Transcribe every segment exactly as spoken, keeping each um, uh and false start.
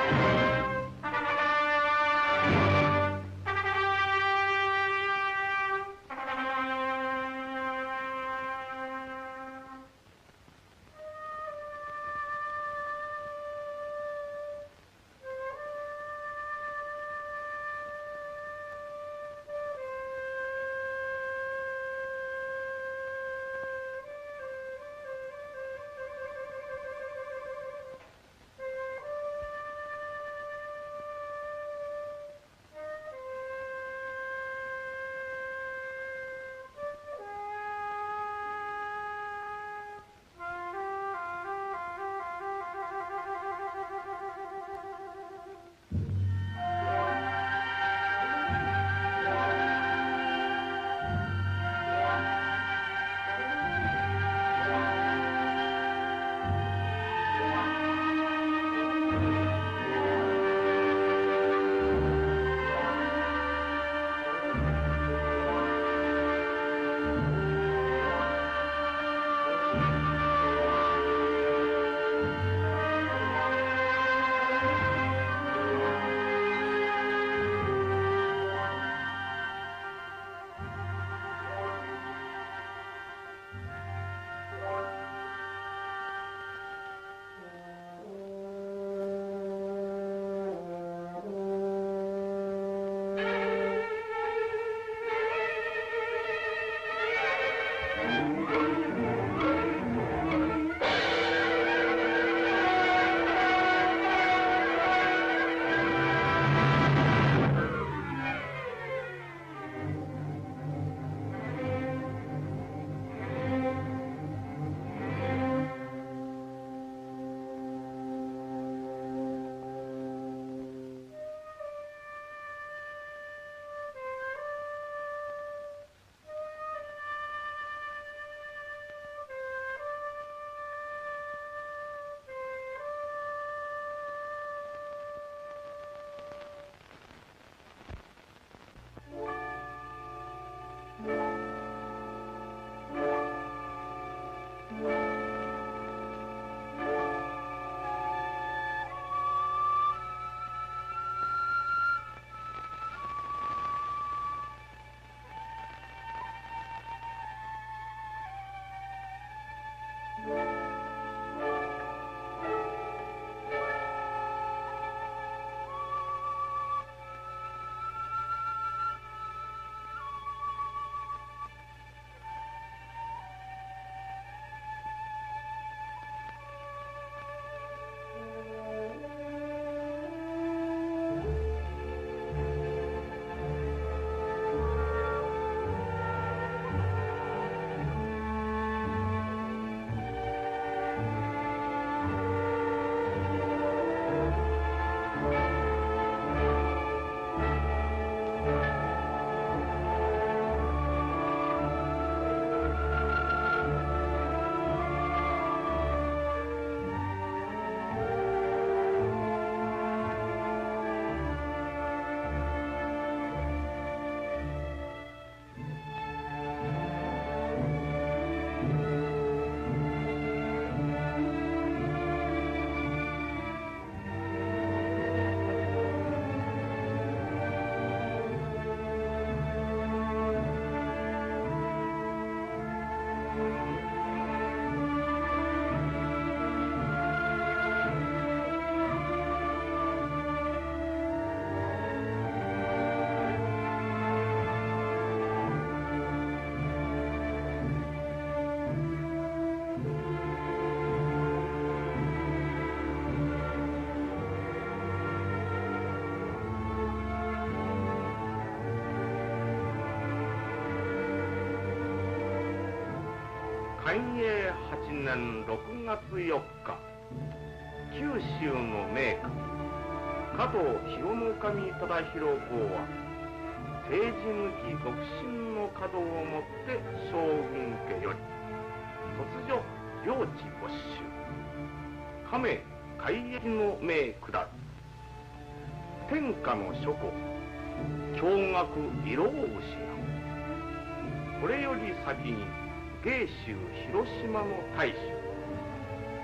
寛永はちねんろくがつよっか、九州の名家加藤広之守忠広公は政治抜き独身の稼働をもって将軍家より突如領地没収、加盟改易の命下る。天下の諸国驚愕色を失う。これより先に芸州広島の大衆福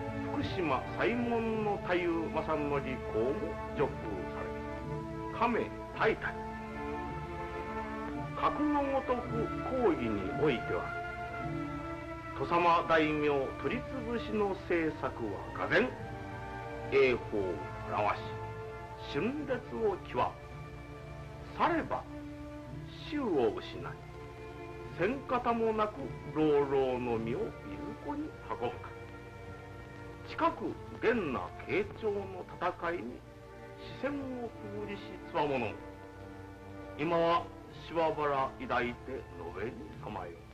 島西門の太夫正則公も叙空され、亀大体格のごとく講義においては、土佐間大名取り潰しの政策はがぜん栄法を表し、春烈を極め、されば衆を失い、戦方もなく老老の身をいずこに運ぶか。近く厳な慶長の戦いに視線をくぐりしつわものも、今は柴原抱いて延べにさまよう。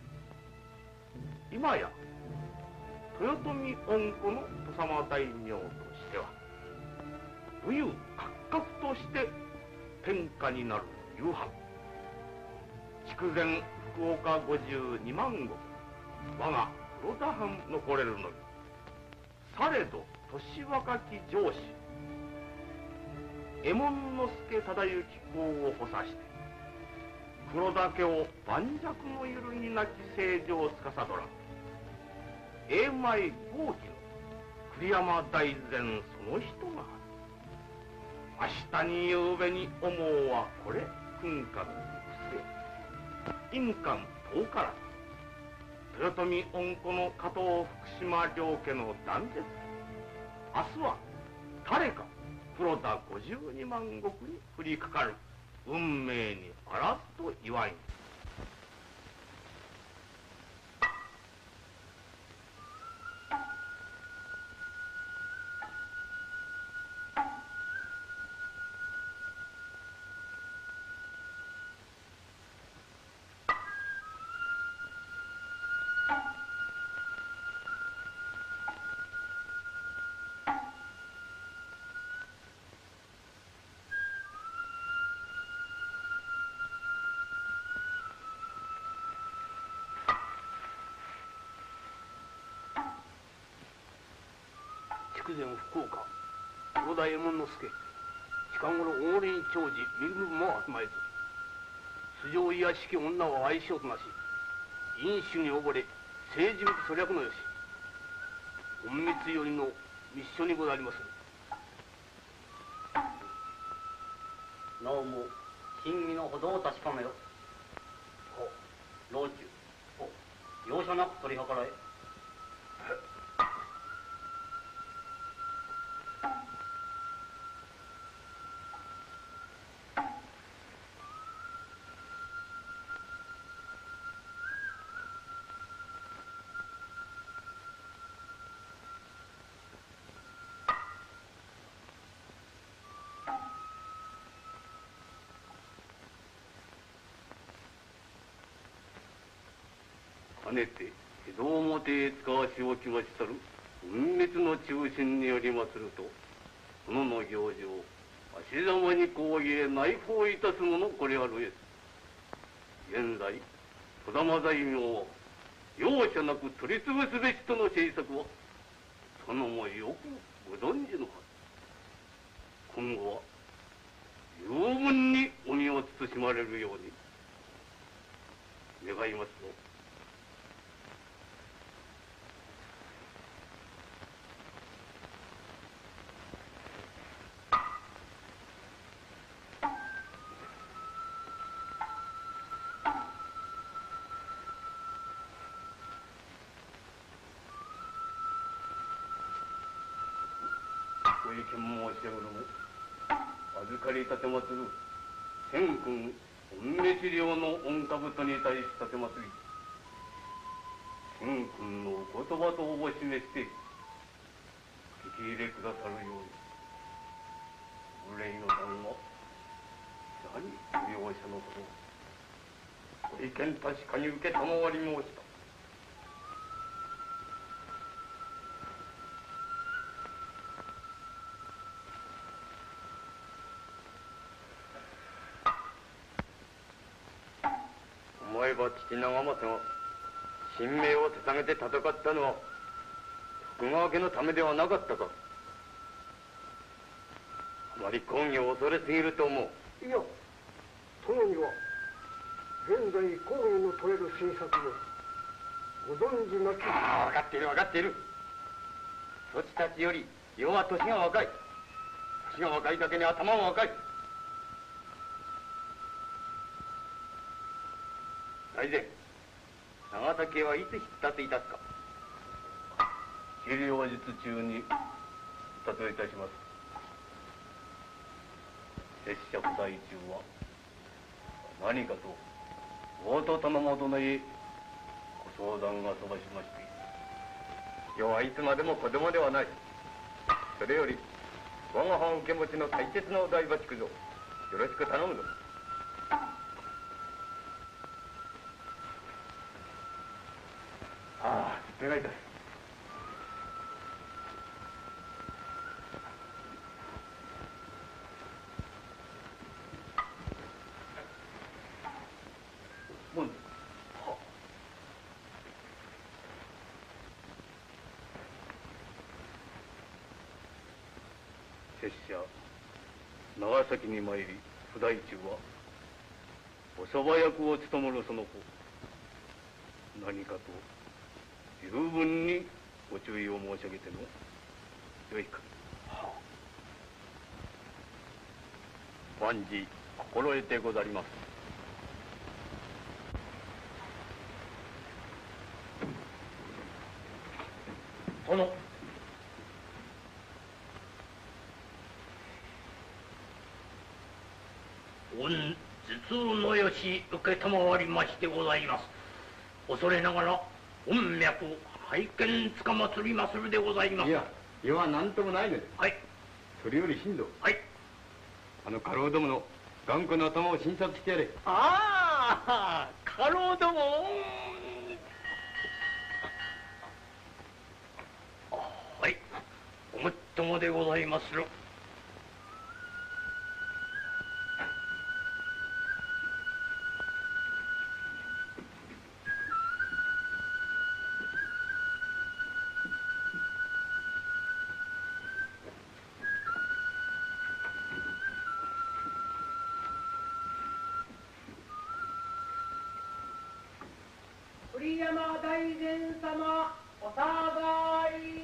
今や豊臣恩子の土佐間大名としては、武勇閣閣として天下になる夕飯。筑前福岡五十二万石、我が黒田藩残れるのみ。されど年若き上司右衛門佐忠行公を補佐して、黒田家を盤石の揺るぎなき政情を司らん永米豪輝の栗山大膳その人がある。明日に夕べに思うはこれ君下の不正印鑑遠からず豊臣恩子の加藤福島両家の断絶。明日は誰か黒田五十二万石に降りかかる運命にあらずと言わん。 筑前福岡黒田右衛門佐近頃大連長寺身分も集まえず、素性いやしき女を愛しようとなし、飲酒に溺れ政治粗略のよし、隠密よりの密書にござりまする。 なおも真偽のほどを確かめよ。老中容赦なく取り計らえ。 かねて江戸表へ使わしおきましさる隠密の中心によりますると、そのの行事を足ざまに講義へ内包いたすものこれあるえす。現在児玉大名は容赦なく取り潰すべしとの政策は殿もよくご存知のはず。今後は十分にお身を慎まれるように願いますぞ。ご意見申し上げるも、預かり立てまつる千君御飯領の御兜に対し立てまつり、千君のお言葉とおぼ示して聞き入れくださるように、無礼の段は何ご容赦のほどご意見確かに受けたまわり申した。思えば父長政が神命を捧げて戦ったのは徳川家のためではなかったか。あまり公儀を恐れすぎると思う。 いや、殿には現在公儀の取れる政策をご存知なき。 ああ、分かっている分かっている。 そちたちより世は年が若い。年が若いだけに頭も若い。大前、長崎へはいつ出立いたすか？ 治療術中に出立いたします。拙者不在中は何かと大戸頼母殿へご相談が飛ばしまして、 世はいつまでも子供ではない。それより我が藩受け持ちの大切なお台場築造、よろしく頼むぞ。 ああ、お願いいたす。もう拙者長崎に参り不在中はおそば役を務めるその子、何かと十分にご注意を申し上げてのよいか。 万事心得てござります。 殿、御頭痛のよし受けたまわりましてございます。恐れながら御脈拝見つかまつりまするでございます。 いや、世は何ともないのです。 はい。 それより新蔵、 はい。 あの家老どもの頑固な頭を診察してやれ。 ああ、家老ども。はい、ごもっともでございまする。 栗山大膳様、お下がり。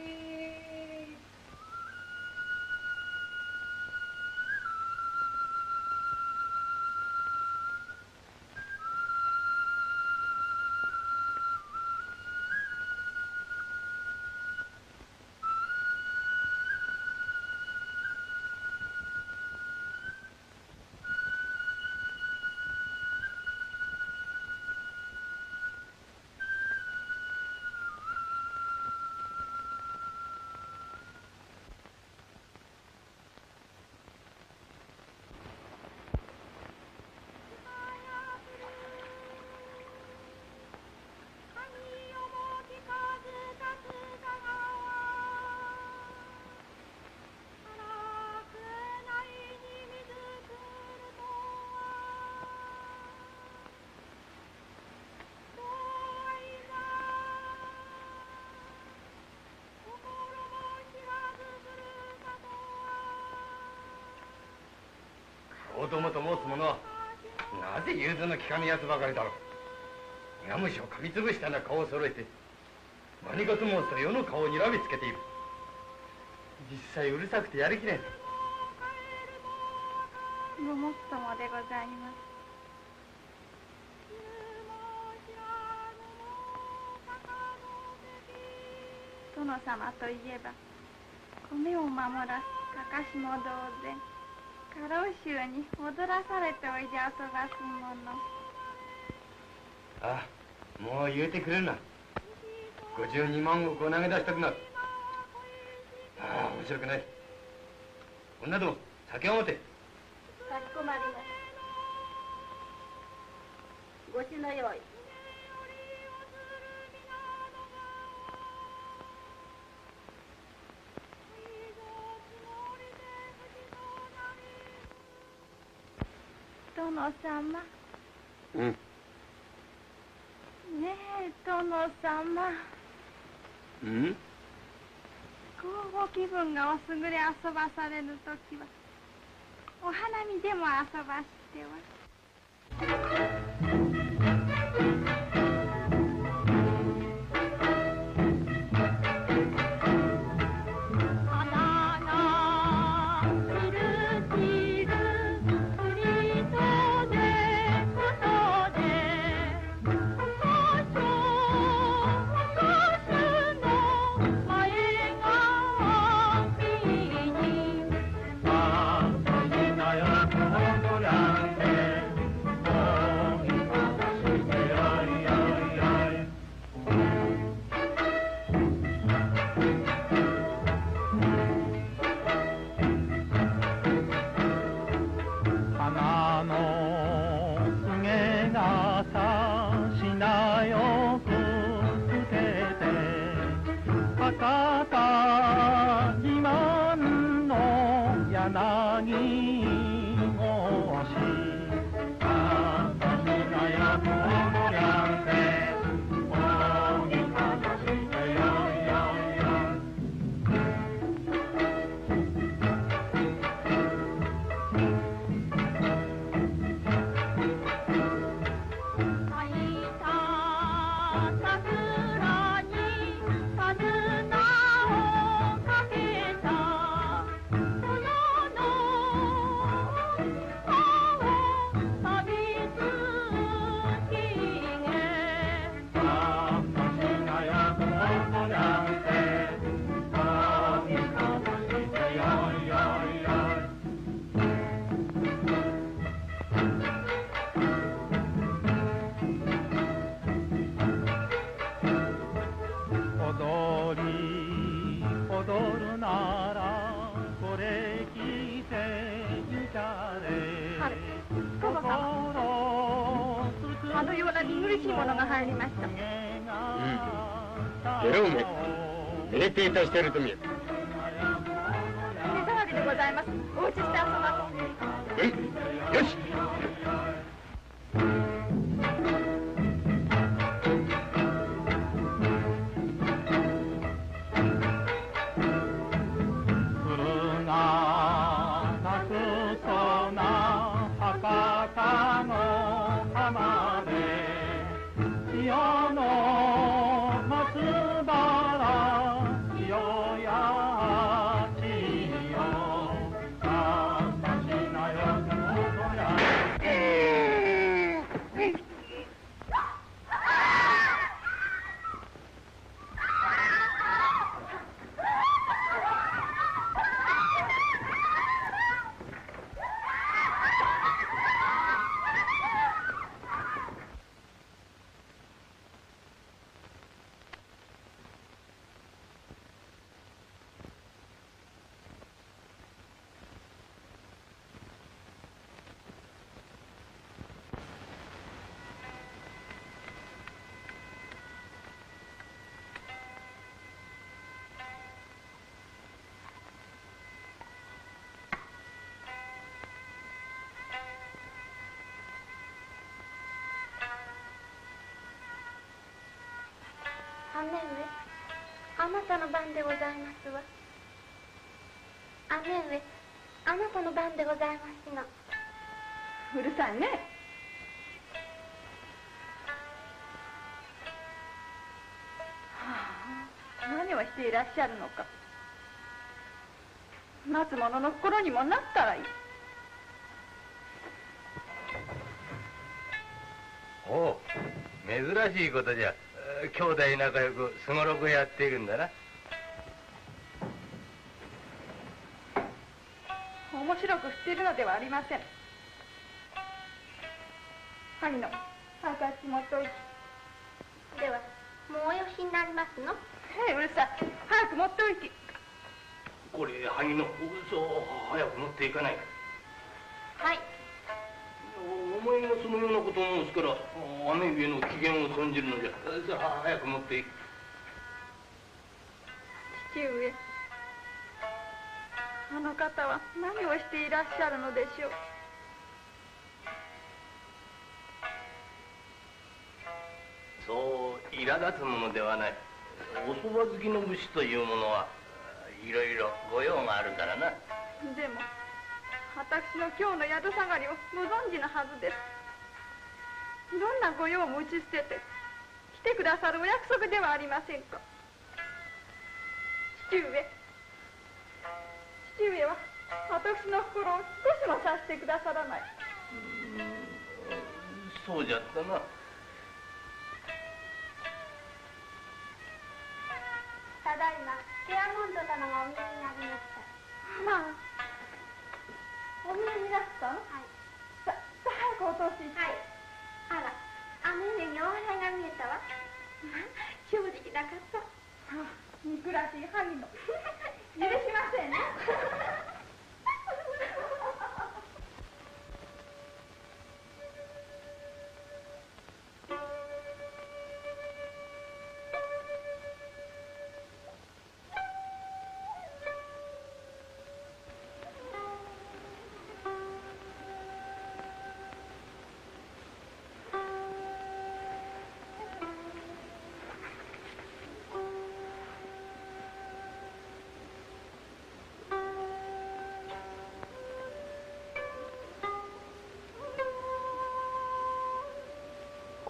お供と申す者はなぜ融通の利かぬやつばかりだろう。苦虫を噛みつぶしたような顔を揃えて、何かと申すと世の顔をにらみつけている。実際うるさくてやりきれん。 ごもっともでございます。殿様といえば米を守らすかかしも同然、家老衆に踊らされておいで遊ばすもの。 ああ、もう言うてくれるな。ごじゅうにまん石を投げ出したくなる。ああ、面白くない。女ども酒を持て。 かしこまりました。ごしの用意。殿様。 うん。 ねえ、殿様。 うん？ ご気分がおすぐれ遊ばされるときは、お花見でも遊ばしては。 あのような見苦しいものが入りました。うん。 ゲロウメ、酩酊としてると見える。 手触りでございます。お家して遊ばす。うん、よし。 姉上、あなたの番でございますわ。姉上、あなたの番でございますの。 うるさいね。はあ、何をしていらっしゃるのか。待つ者の心にもなったらいい。 おう、珍しいことじゃ。兄弟仲良くすごろくやっているんだな。 面白くしているのではありません。萩野、早くあっち持っておいて。 では、もうおよしになりますの？ へえ、うるさい。早く持っておいて。 これ、萩野、そう早く持っていかないか。 はい。 お前がそのようなことを申すから姉上の機嫌を損じるのじゃ。さあ早く持っていく。 父上、あの方は何をしていらっしゃるのでしょう。 そう苛立つものではない。おそば好きの武士というものはいろいろご用があるからな。 でも私の今日の宿下がりをご存知のはずです。どんなご用も打ち捨てて来てくださるお約束ではありませんか。父上、父上は私の心を少しも察してくださらない。 そうじゃったな。 ただいまケアモンド様がお見えになりました。 まあ、お見えになったの？ はい。 さ、さ早くお通しして。 はい。あら、姉上にお笑いが見えたわ。まあ、正直なかった。 はあ、憎らしい萩野。許しませんね。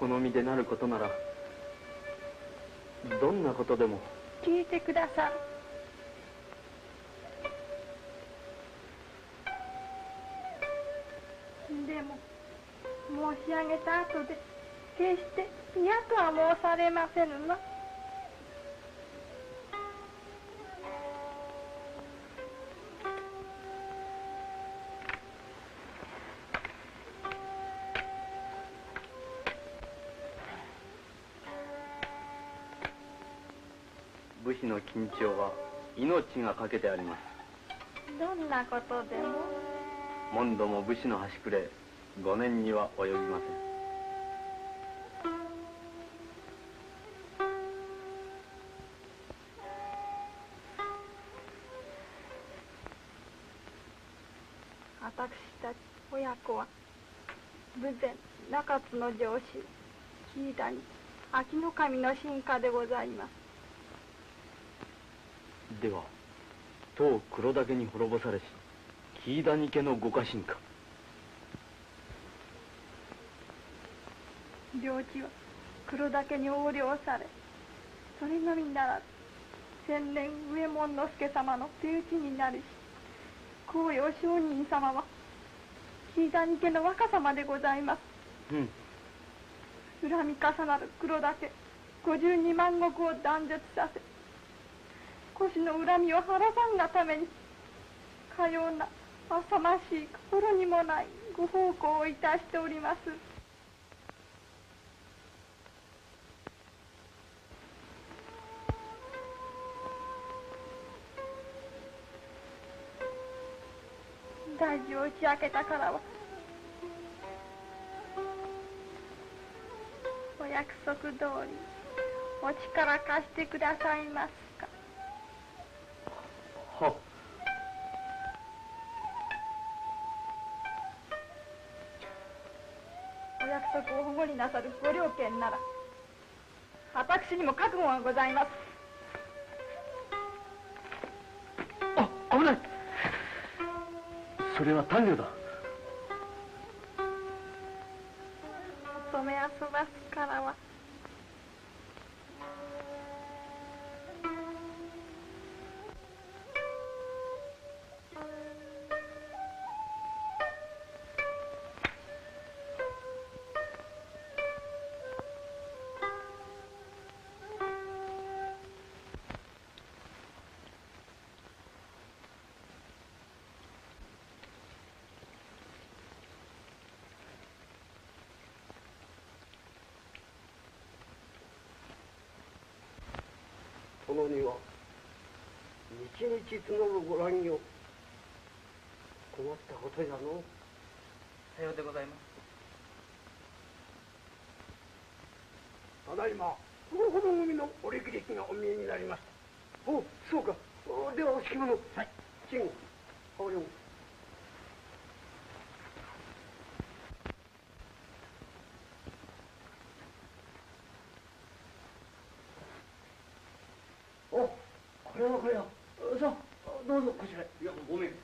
好みでなることならどんなことでも。 聞いてください。でも申し上げた後で決して嫌とは申されませぬな。 武士の緊張は命がかけてあります。 どんなことでも。 問答も武士の端くれ五年には及びません。 私たち親子は豊前中津の城主木井谷秋の神の臣下でございます。 では当黒岳に滅ぼされし木井谷家のご家臣か。 領地は黒岳に横領され、それのみならず千年上右之助様の手討ちになりし紅葉上人様は木井谷家の若様でございます。 うん。 恨み重なる黒岳五十二万石を断絶させ、腰の恨みを晴らさんがためにかような浅ましい心にもないご奉公をいたしております。大事を打ち明けたからはお約束通りお力貸してくださいますか。 はお約束を保護になさるご了見なら私にも覚悟がございます。 あ、危ない。それは短慮だ。 染め遊ばすからは殿には日々募るご覧よ。困ったことじゃの。 さようでございます。 ただいまこのほど組のお歴々がお見えになりました。お、そうか。おではお敷物。はい。慎吾、羽織を。お、これはこれは。さあ、どうぞこちらへ。 いや、ごめん。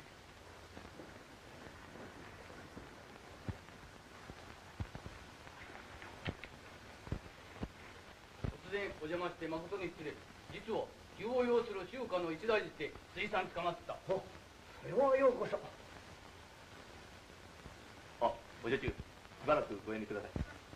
突然お邪魔して誠に失礼。実は急を要する中華の一大事で水産捕まった。 お、それはようこそ。 あ、お女中、しばらくご遠慮ください。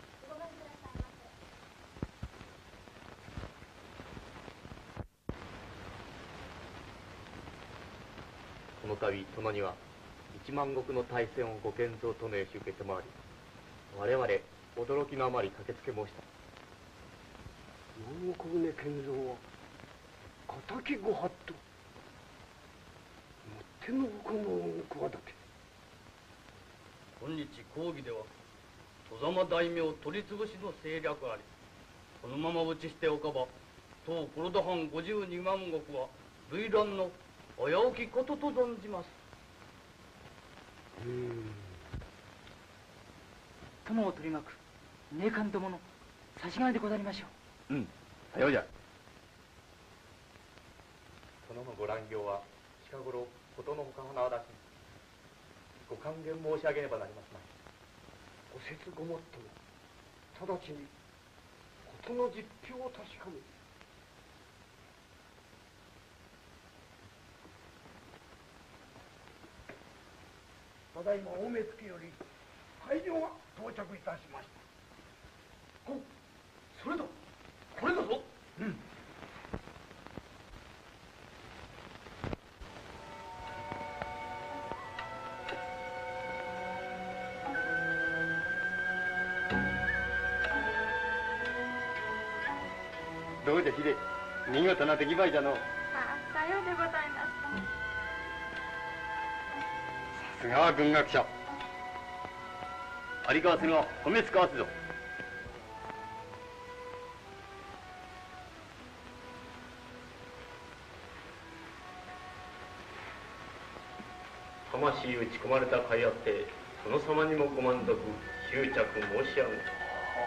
この度殿には一万石の大戦をご建造とのよし受けて回り、我々驚きのあまり駆けつけ申した。 南国根建造は敵ご法度。もってのほかの企て。 今日講義では戸様大名取り潰しの政略あり、このまま打ちしておかば当黒田藩五十二万石は類乱の危うきことと存じます。 うん。 友を取り巻く名官どもの差し金でござりましょう。うん、さようじゃ。殿のご乱行は近頃ことのほか花を出し、ご還元申し上げねばなりますまい。 お節ごもっとも直ちに事の実況を確かめ、ただいま大目付より大量が到着いたしました。 お、それだ、これだぞ。うん。どうじゃ秀、見事な出来栄えじゃの。ああ、さようでございます。 さすがは軍学者。 有川瀬が褒めつかわすぞ。 魂打ち込まれた甲斐あって殿様にもご満足執着申し上げた。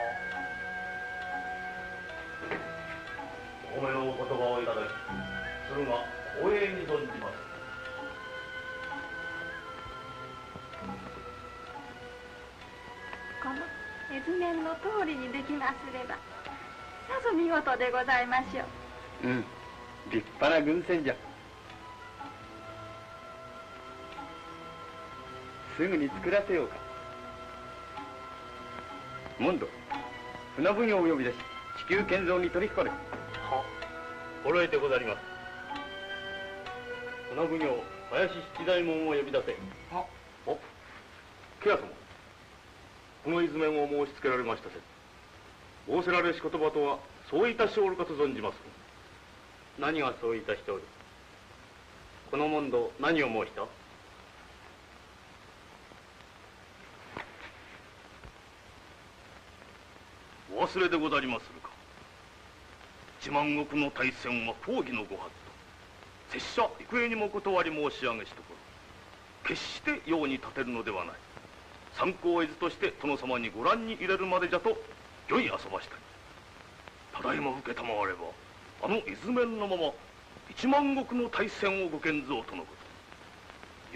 お褒めのお言葉をいただき鶴が光栄に存じます。 この絵図面の通りにできますればさぞ見事でございましょう。 うん、立派な軍船じゃ。すぐに作らせようか。モンド、船奉行を呼び出し地球建造に取り引かれ。は、 心得てござります。船奉行林七大門を呼び出せ。 は、 お、ケア様、この絵図面を申し付けられましたせ。仰せられし言葉とはそういたしておるかと存じます。 何がそういたしておる。この問答何を申した。 お忘れでござりまするか。一万石の大戦は公儀のご法度。拙者幾重にもお断り申し上げしところ、決して用に立てるのではない。参考絵図として殿様にご覧に入れるまでじゃと良い遊ばしたり。ただいま受けたまわればあの絵図面のまま一万石の大戦をご建造とのこと。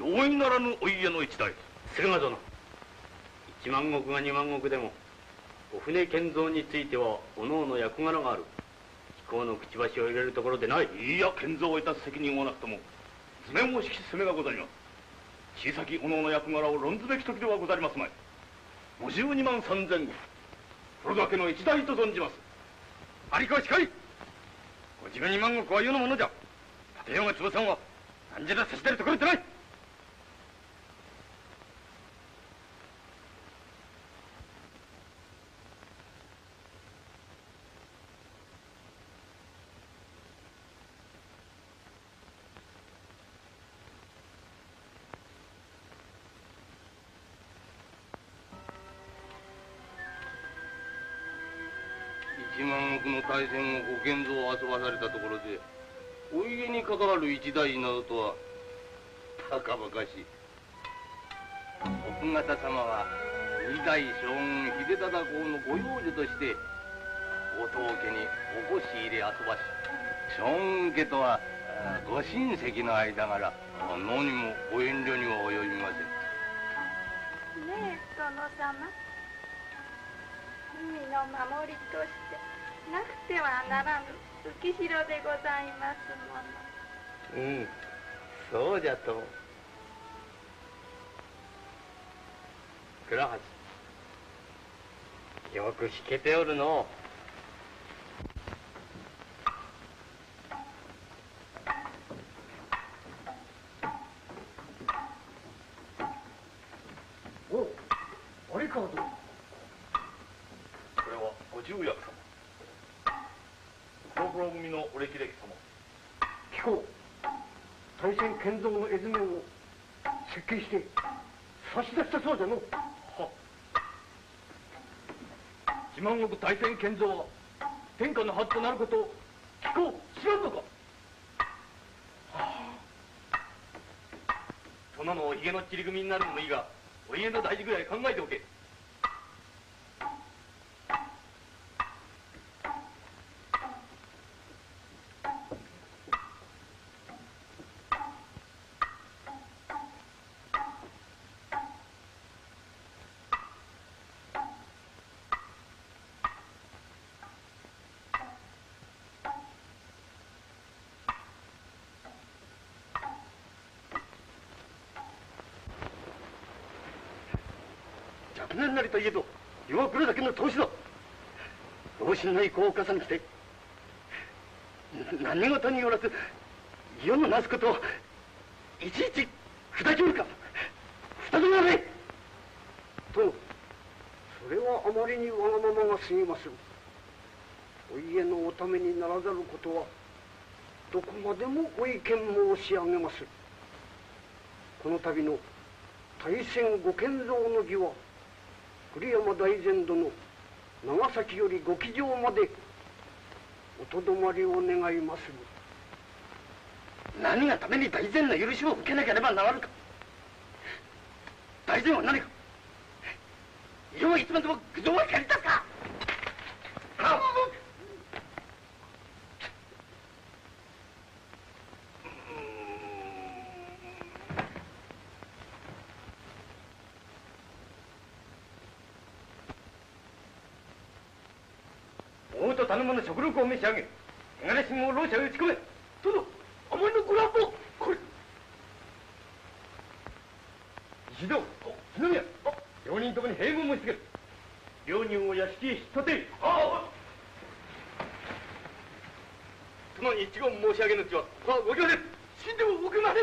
容易ならぬお家の一代。 駿河殿、一万石が二万石でもお船建造についてはおのおの役柄がある。飛行のくちばしを入れるところでない。 いや、建造をいたす責任はなくとも図面を指揮すめがござります。小さきおのおの役柄を論ずべき時ではござりますまい。ごじゅうにまん三千石、これだけの一代と存じます。 有川しかり。ごじゅうにまん石は世のものじゃ。立てようが潰さんは何じゃら差し出るところでない。 一万石の大戦をご建造を遊ばされたところでお家に関わる一大などとはたかばかしい。奥方様は二代将軍秀忠公のご養女として後藤家におこし入れ遊ばし、将軍家とはご親戚の間柄、何もご遠慮には及びません。 ねえ殿様、海の守りとしてなくてはならぬ浮城でございますもの。 うん、そうじゃと。倉橋、よく引けておるの。 おう、有川殿。 これはご重役様、黒黒組のお歴々様。 貴公、大戦建造の絵図面を設計して差し出したそうじゃの。 は一万石大戦建造は天下の恥となることを貴公知らんのか。はあ、殿のおひげの散り組みになるのもいいが、お家の大事ぐらい考えておけ。 きなりなりといえど岩倉だけの投資だ。同心の意向を重ねて何事によらず世のなすことをいちいち砕きおるか。二つまでとそれはあまりにわがままが過ぎまする。お家のおためにならざることはどこまでもご意見申し上げます。この度の大戦ご建造の儀は栗山大膳殿長崎よりご騎乗までおとどまりを願いまする。 何がために大膳の許しを受けなければならぬか。大膳は何か世はいつまでも愚情は借りたか。王と頼むの食力を召し上げ汚れ信を老者へ打ち込め。殿、あまりのご乱暴。これ石堂、篠宮、両人ともに平軍をしつける。両人を屋敷へ引っ立て。殿に一言申し上げぬうちはご行で死んでもおくまで。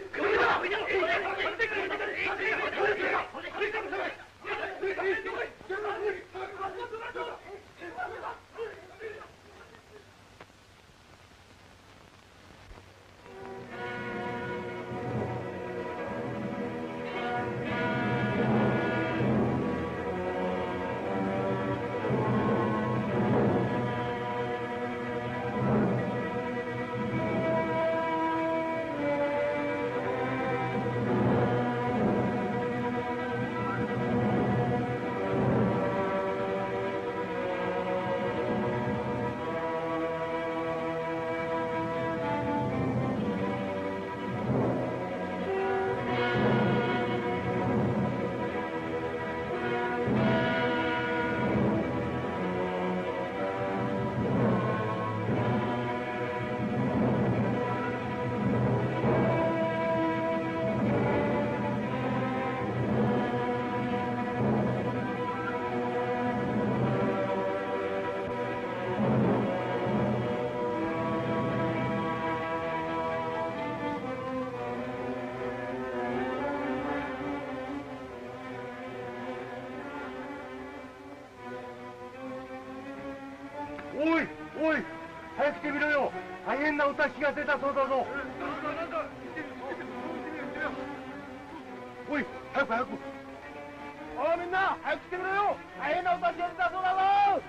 おいおい、早く来てみろよ。大変なお達しが出たそうだぞ。おい、早く早く。おいみんな、早く来てみろよ。大変なお達しが出たそうだぞ。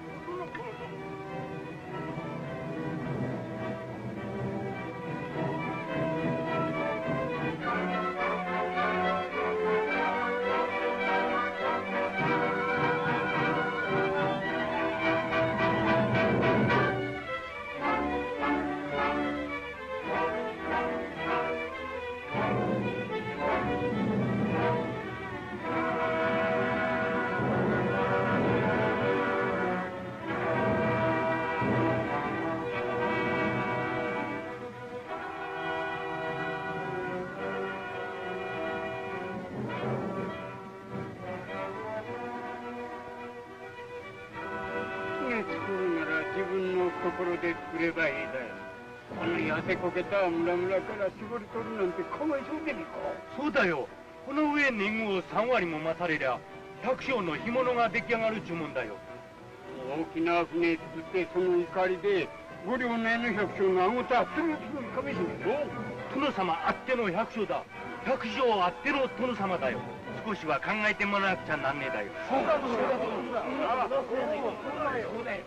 心で作ればいいだよ。この痩せこけた村々から絞り取るなんてかわいそうでねえか。そうだよ。この上年貢を三割も増されりゃ百姓の干物が出来上がる注文だよ。大きな船作ってその怒りで五両の百姓のあごたつるつるかみしめろ。殿様あっての百姓だ。百姓あっての殿様だよ。少しは考えてもらわなくちゃなんねえだよ。そうだそうだそうだそうだよ。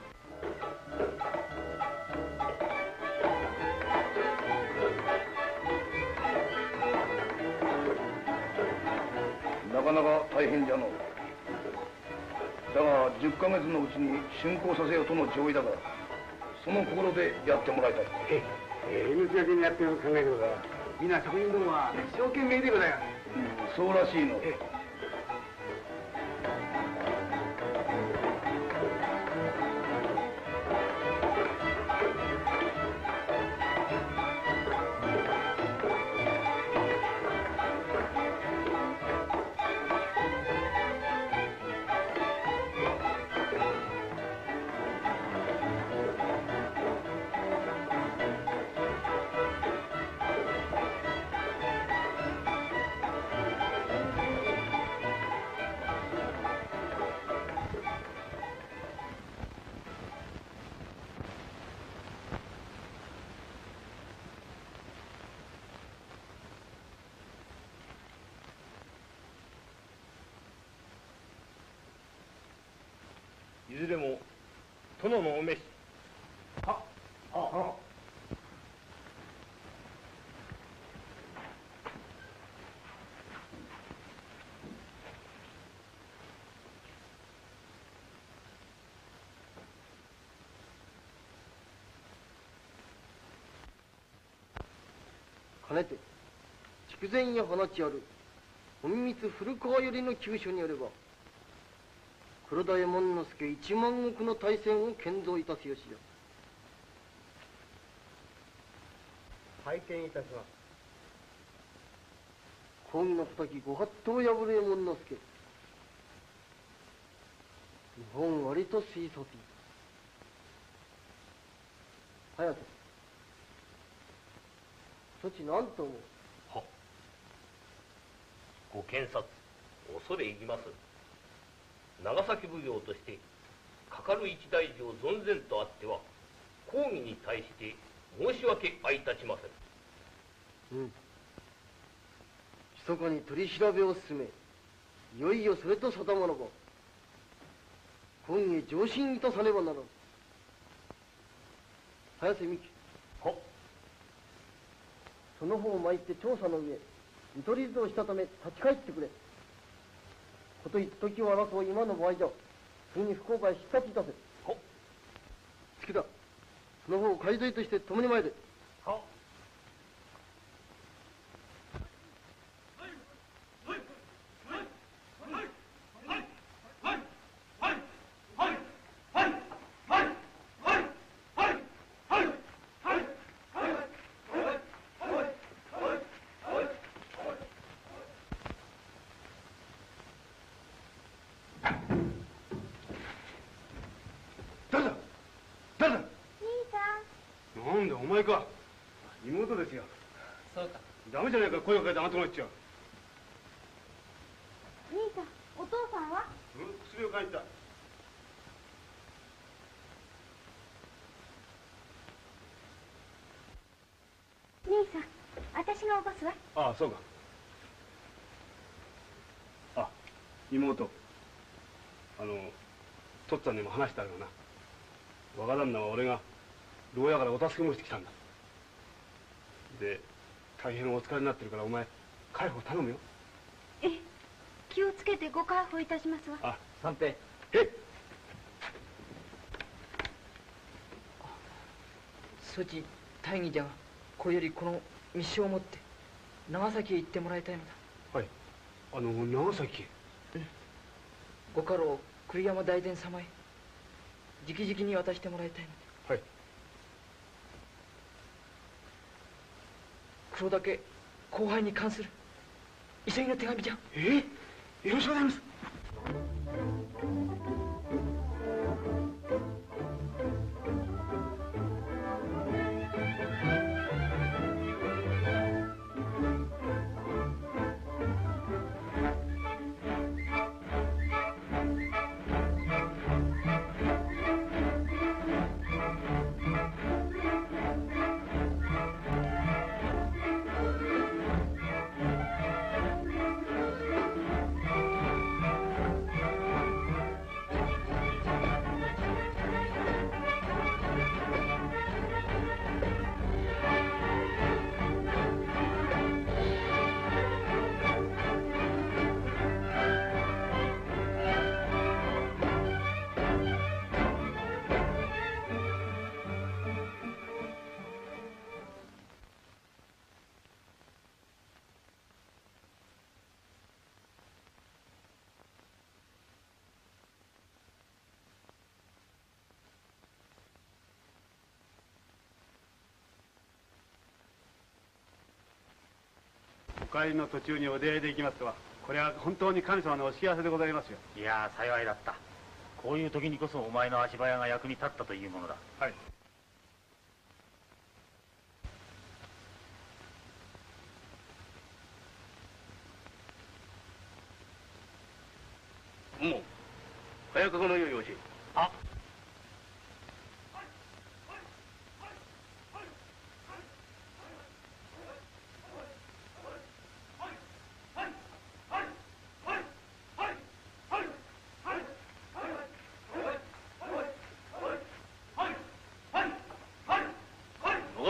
なかなか大変じゃのう。だがじゅっかげつのうちに竣工させようとの上意だから、その心でやってもらいたい。 ええ、命がけにやってる考えでございます。みんな職人どもは一生懸命でございます。 うん、そうらしいの。 ええいずれも殿のお召し。 はあはかねて筑前に放ちある隠密古川よりの急所によれば黒田右衛門之助一万石の大戦を建造いたすよしじゃ。 拝見いたします。 公儀の叩きご法度を破る右衛門之助、日本割と推察いた。隼人、そち何と思う。 はご検察恐れ入ります。長崎奉行としてかかる一大事を存然とあっては公儀に対して申し訳あいたちません。 うん。密かに取り調べを進め、いよいよそれと定まらば公儀へ上申いたさねばならぬ。早瀬美紀、 はその方を参って調査の上見取り図をしたため立ち返ってくれ。こといつ時を争う今の場合じゃ、すぐに福岡へ出立いたせ。 は月田、その方を海沿いとして共に参れ。 はなんだお前か。妹ですよ。 そうか。 ダメじゃないか、声をかけてあなたが言っちゃう。 兄さん、お父さんは？ うん、薬を買いに行った。 兄さん、私が起こすわ。 ああ、そうか。あ、妹。あの、とっつぁんにも話してあるがな。若旦那は俺が牢屋からお助け申してきたんだ。で、大変お疲れになってるからお前、介抱頼むよ。 ええ、気をつけてご介抱いたしますわ。 あ、 三平。 へっ。 そち大義じゃが、これよりこの密書を持って長崎へ行ってもらいたいのだ。 はい。あの、長崎へ。 うん。ご家老栗山大伝様へ直々に渡してもらいたいので。 はい。 黒田家後輩に関する急ぎの手紙じゃ。 ええ、よろしくございます。お帰りの途中にお出会いできますとは、これは本当に神様のお幸せでございますよ。 いやー、幸いだった。こういう時にこそお前の足早が役に立ったというものだ。 はい。 もう早川のよいよし。 あ、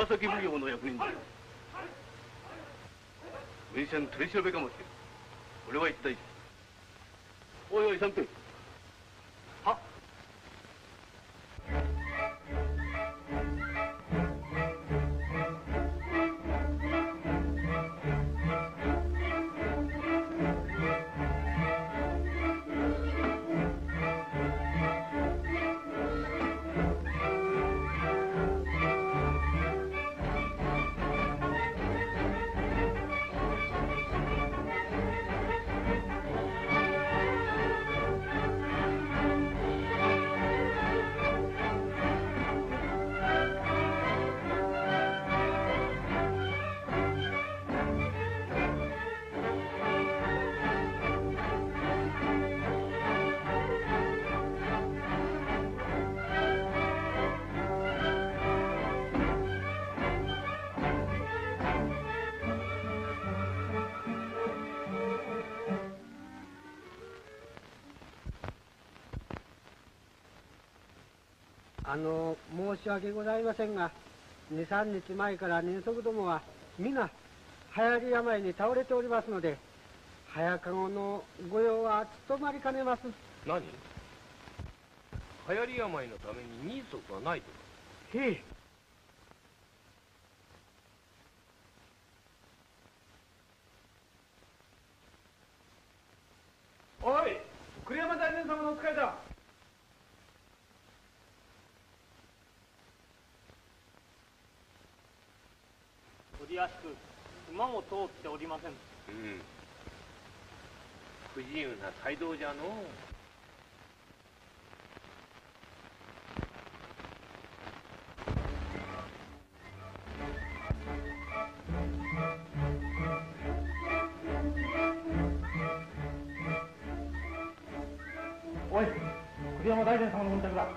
崎奉行の役人だ。文社の取り調べかもしれん。これは一体。おいおい三平。は。 あの申し訳ございませんが、二三日前から人足どもは皆流行り病に倒れておりますので、早かごの御用は務まりかねます。 何？流行り病のために人足はないとか？ へえ。 おい、栗山大臣様のお使いだ。 おりやすく馬も通っておりません。うん。 不自由な街道じゃのう。 おい、栗山大臣様のお宅だ。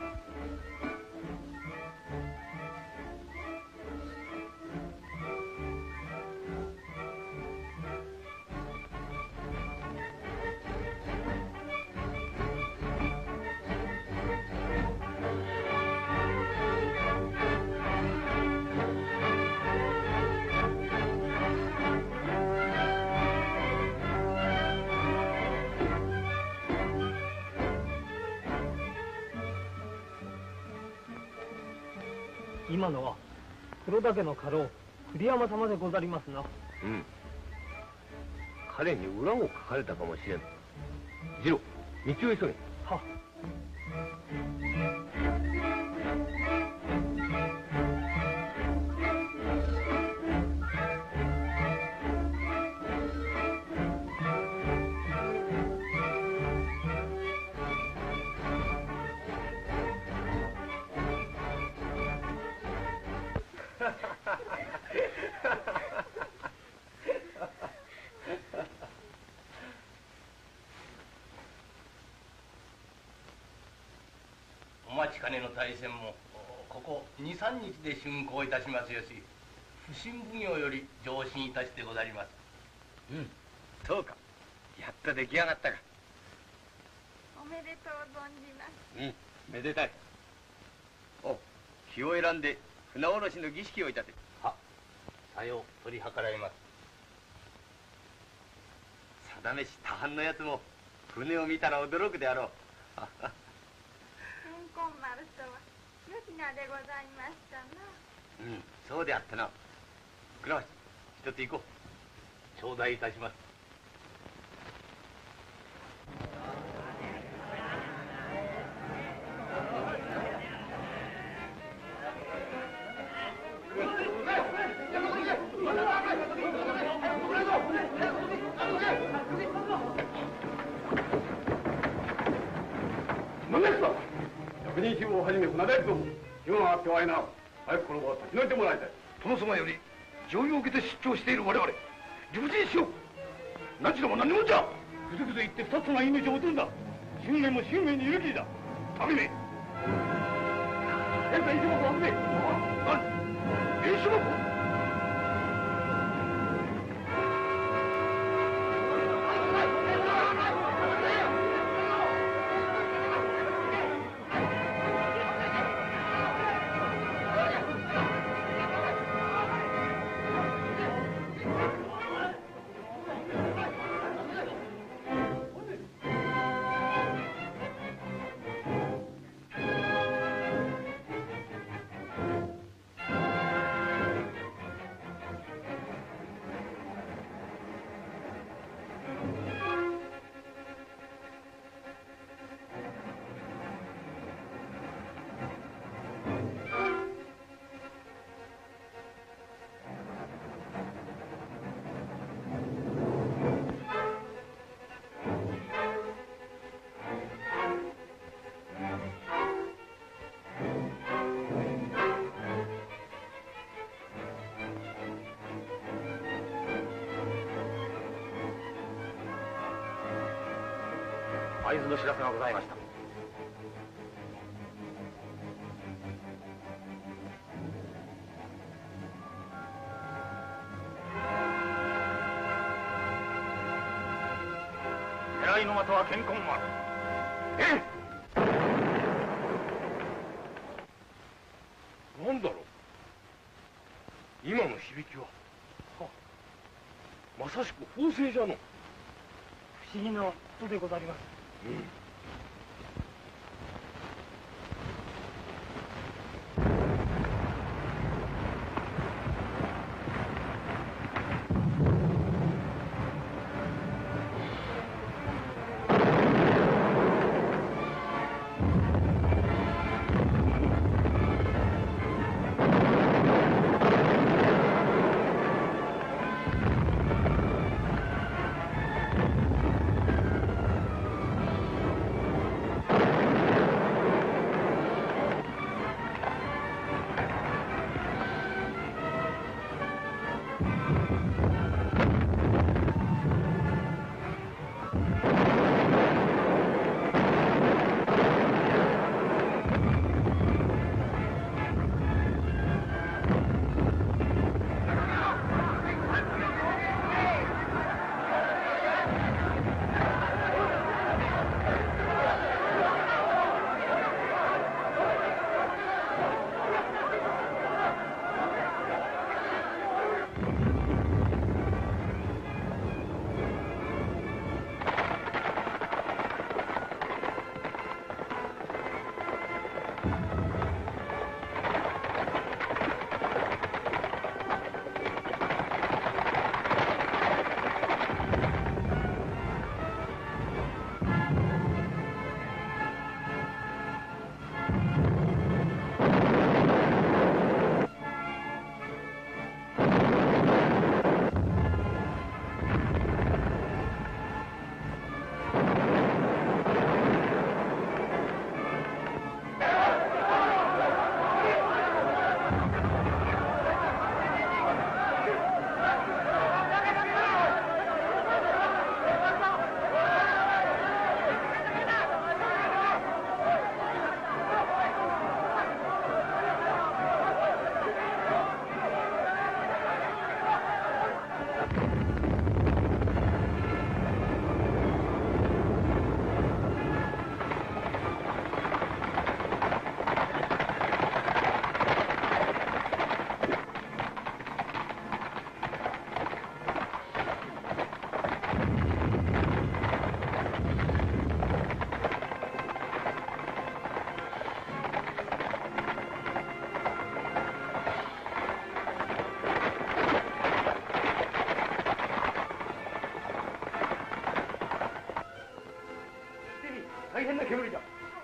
今のは黒田家の家老栗山様でござりますな。 うん。彼に裏を書かれたかもしれん。次郎、道を急げ。 は。 お待ちかねの大戦もここ二三日で竣工いたしますよし、不審奉行より上申いたしてござります。 うん、そうか。やっと出来上がったか。 おめでとう存じます。 うん、めでたい。お、日を選んで船下ろしの儀式をいたせ。 は、さよう取り計らいます。 定めし多藩のやつも船を見たら驚くであろう。 雲崑丸とはよき名でございましたな。 うん、そうであったな。倉橋、一つ行こう。 頂戴いたします。 何ですか。役人衆をはじめ船大工も火が上がってはいな。早くこの場を立ち退いてもらいたい。殿様より上位を受けて出張している我々、理不尽しよう。何しろも何者じゃ。ぐずぐず言って二つが命を落とんだ。信玄も信玄にいるきりだ。民め。現在石箱を集め。何？石箱？ 会津の知らせがございました。狙いの的は健康丸。ええなんだろう、今の響きは。はまさしく砲声じゃの。 不思議な音でございます。 うん。 大変な煙じゃ。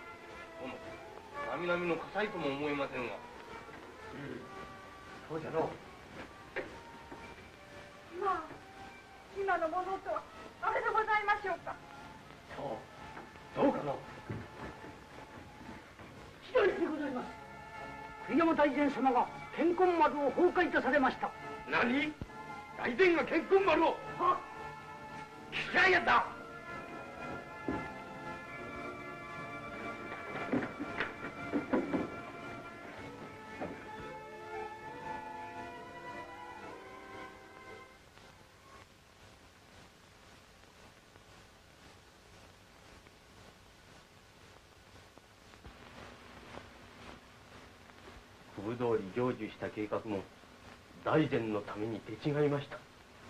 なみなみの火災とも思えませんが。うん、そうじゃの。 まあ今のものとはあれでございましょうか。 そうどうかの。ひどいでございます。栗山大膳様が健康丸を放火いたされました。 何、大膳が健康丸を。 は聞きゃやった。 古武通り成就した計画も大膳のために出違いました。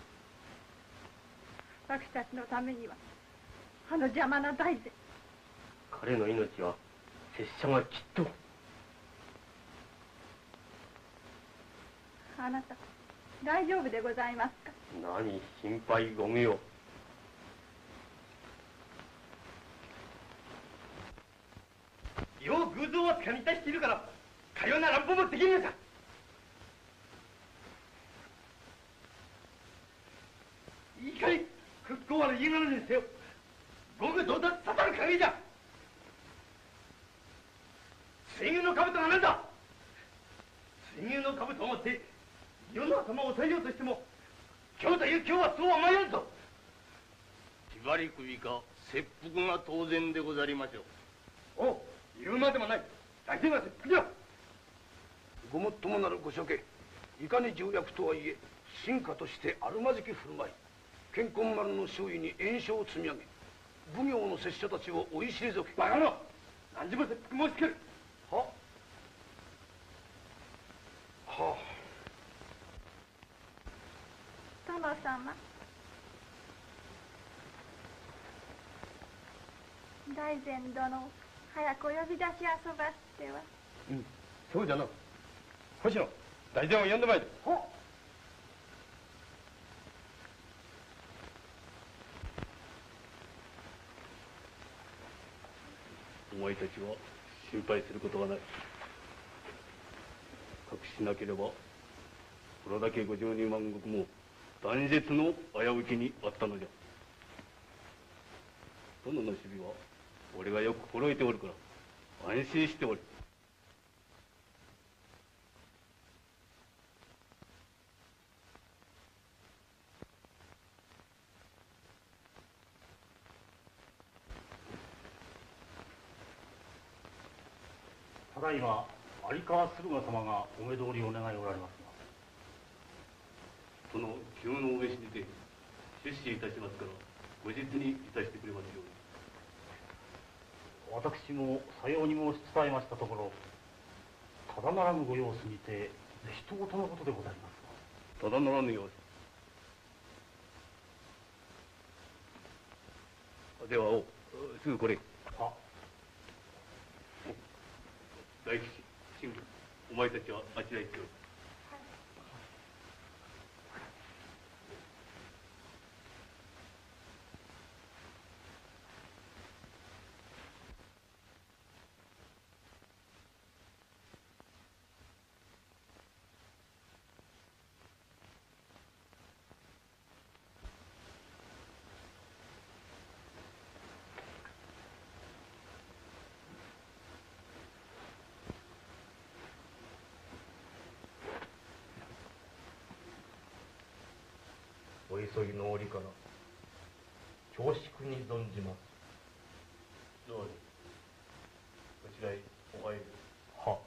私たちのためにはあの邪魔な大膳、 彼の命は拙者がきっと。 あなた大丈夫でございますか。 何心配ご無用。 よう偶像はつかみ出しているからかような乱暴もできんのさ。いいかい復興は家なのにせよ。ごく到達さたる限りじゃ。水牛の兜が何だ。水牛の兜を持って世の頭を抑えようとしても今日という今日はそうは思えんぞ。自縛り首か切腹が当然でござりましょう。 おう、言うまでもない。大事な切腹じゃ。ごもっともなるご処刑、いかに重役とはいえ臣下としてあるまじき振る舞い、健康丸の周囲に炎症を積み上げ、奉行の拙者たちを追い退け。バカ野！何時も切腹申しつける。ははあ。殿様、大膳殿を早くお呼び出し遊ばしては。 うん、そうじゃな。星野、大膳を呼んでまいれ。はっ。 お前たちは心配することはない。隠しなければこれだけ五十二万石も断絶の危うきにあったのじゃ。殿の守備は俺がよく心得ておるから安心しておる。 ただいま有川駿河様がお目通りを願いおられますが、殿急のお召しにて出仕いたしますからご実にいたしてくれますように。 私もさように申し伝えましたところ、ただならぬご様子にてぜひと事のことでございますが。ただならぬ様子。ではおすぐこれ。 は大吉、神父、お前たちはあちらへ行っておる。 お急ぎの折から恐縮に存じます。 どうぞこちらへお入り。 は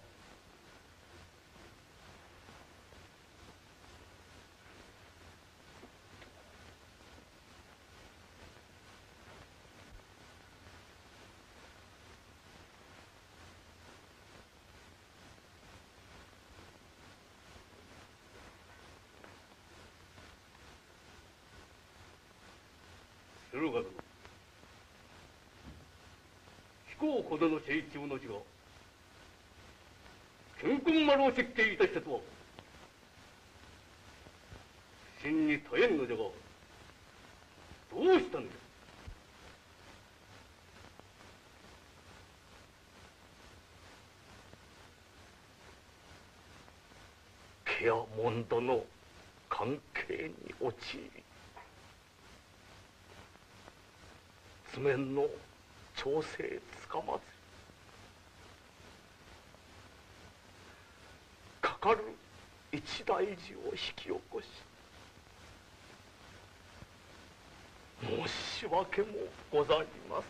駿河殿、飛行ほどの成長の字が健康丸を設計いたしたとは不審に絶えんのじゃが、どうしたのじゃ。 ケアモンドの関係に陥り、図面の調整つかまず、かかる一大事を引き起こし、申し訳もございます。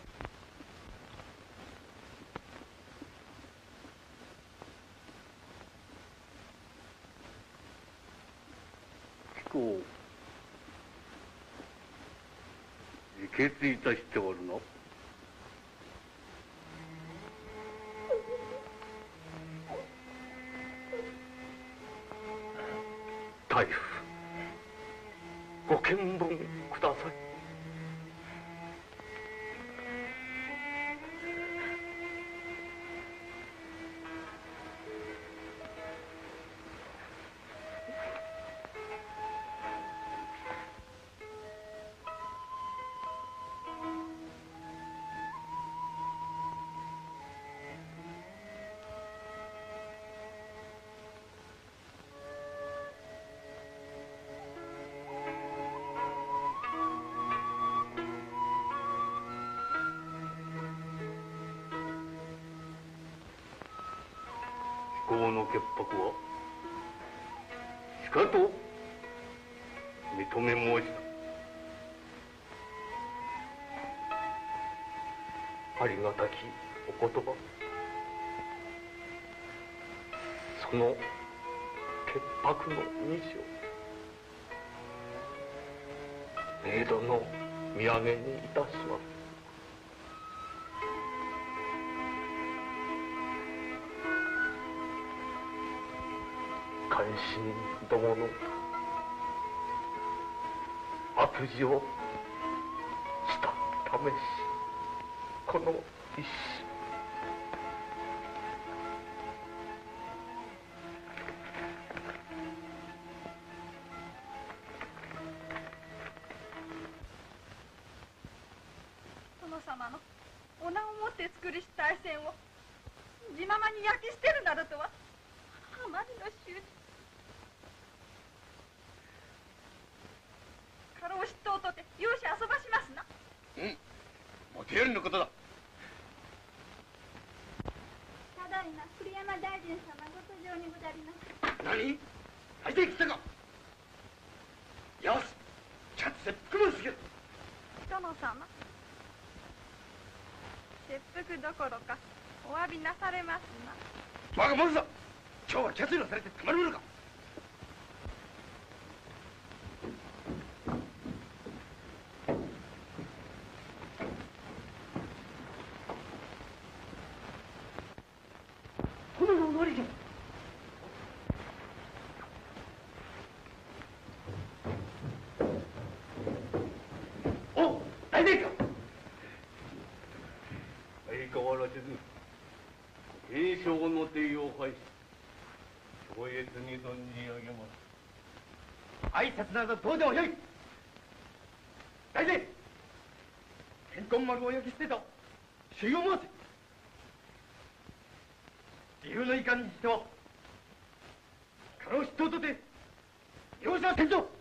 飛行自決いたしておるの。 大夫、ご見聞ください。 飛行の潔白はしかと認め申した。 ありがたきお言葉、その潔白の二条、冥土の土産にいたします。関心どもの悪事をしたためしこの一心、 殿様のお名をもって作りし大戦を自ままに焼き捨てるなどとはあまりの羞恥。家老筆頭とて容赦遊ばしますな。 うん、もとよりのことだ。 ただいま栗山大臣様ご登場にござります。 何？相手に来たか。よし、ちゃんと切腹もする。 殿様、切腹どころかお詫びなされますな。 バカ者だ。今日は決意をされてたまるものか。挨拶などどうでもよい。大勢、健康丸を焼き捨てた主を申せ。理由のいかんにしては家老筆頭とて容赦はせんぞ。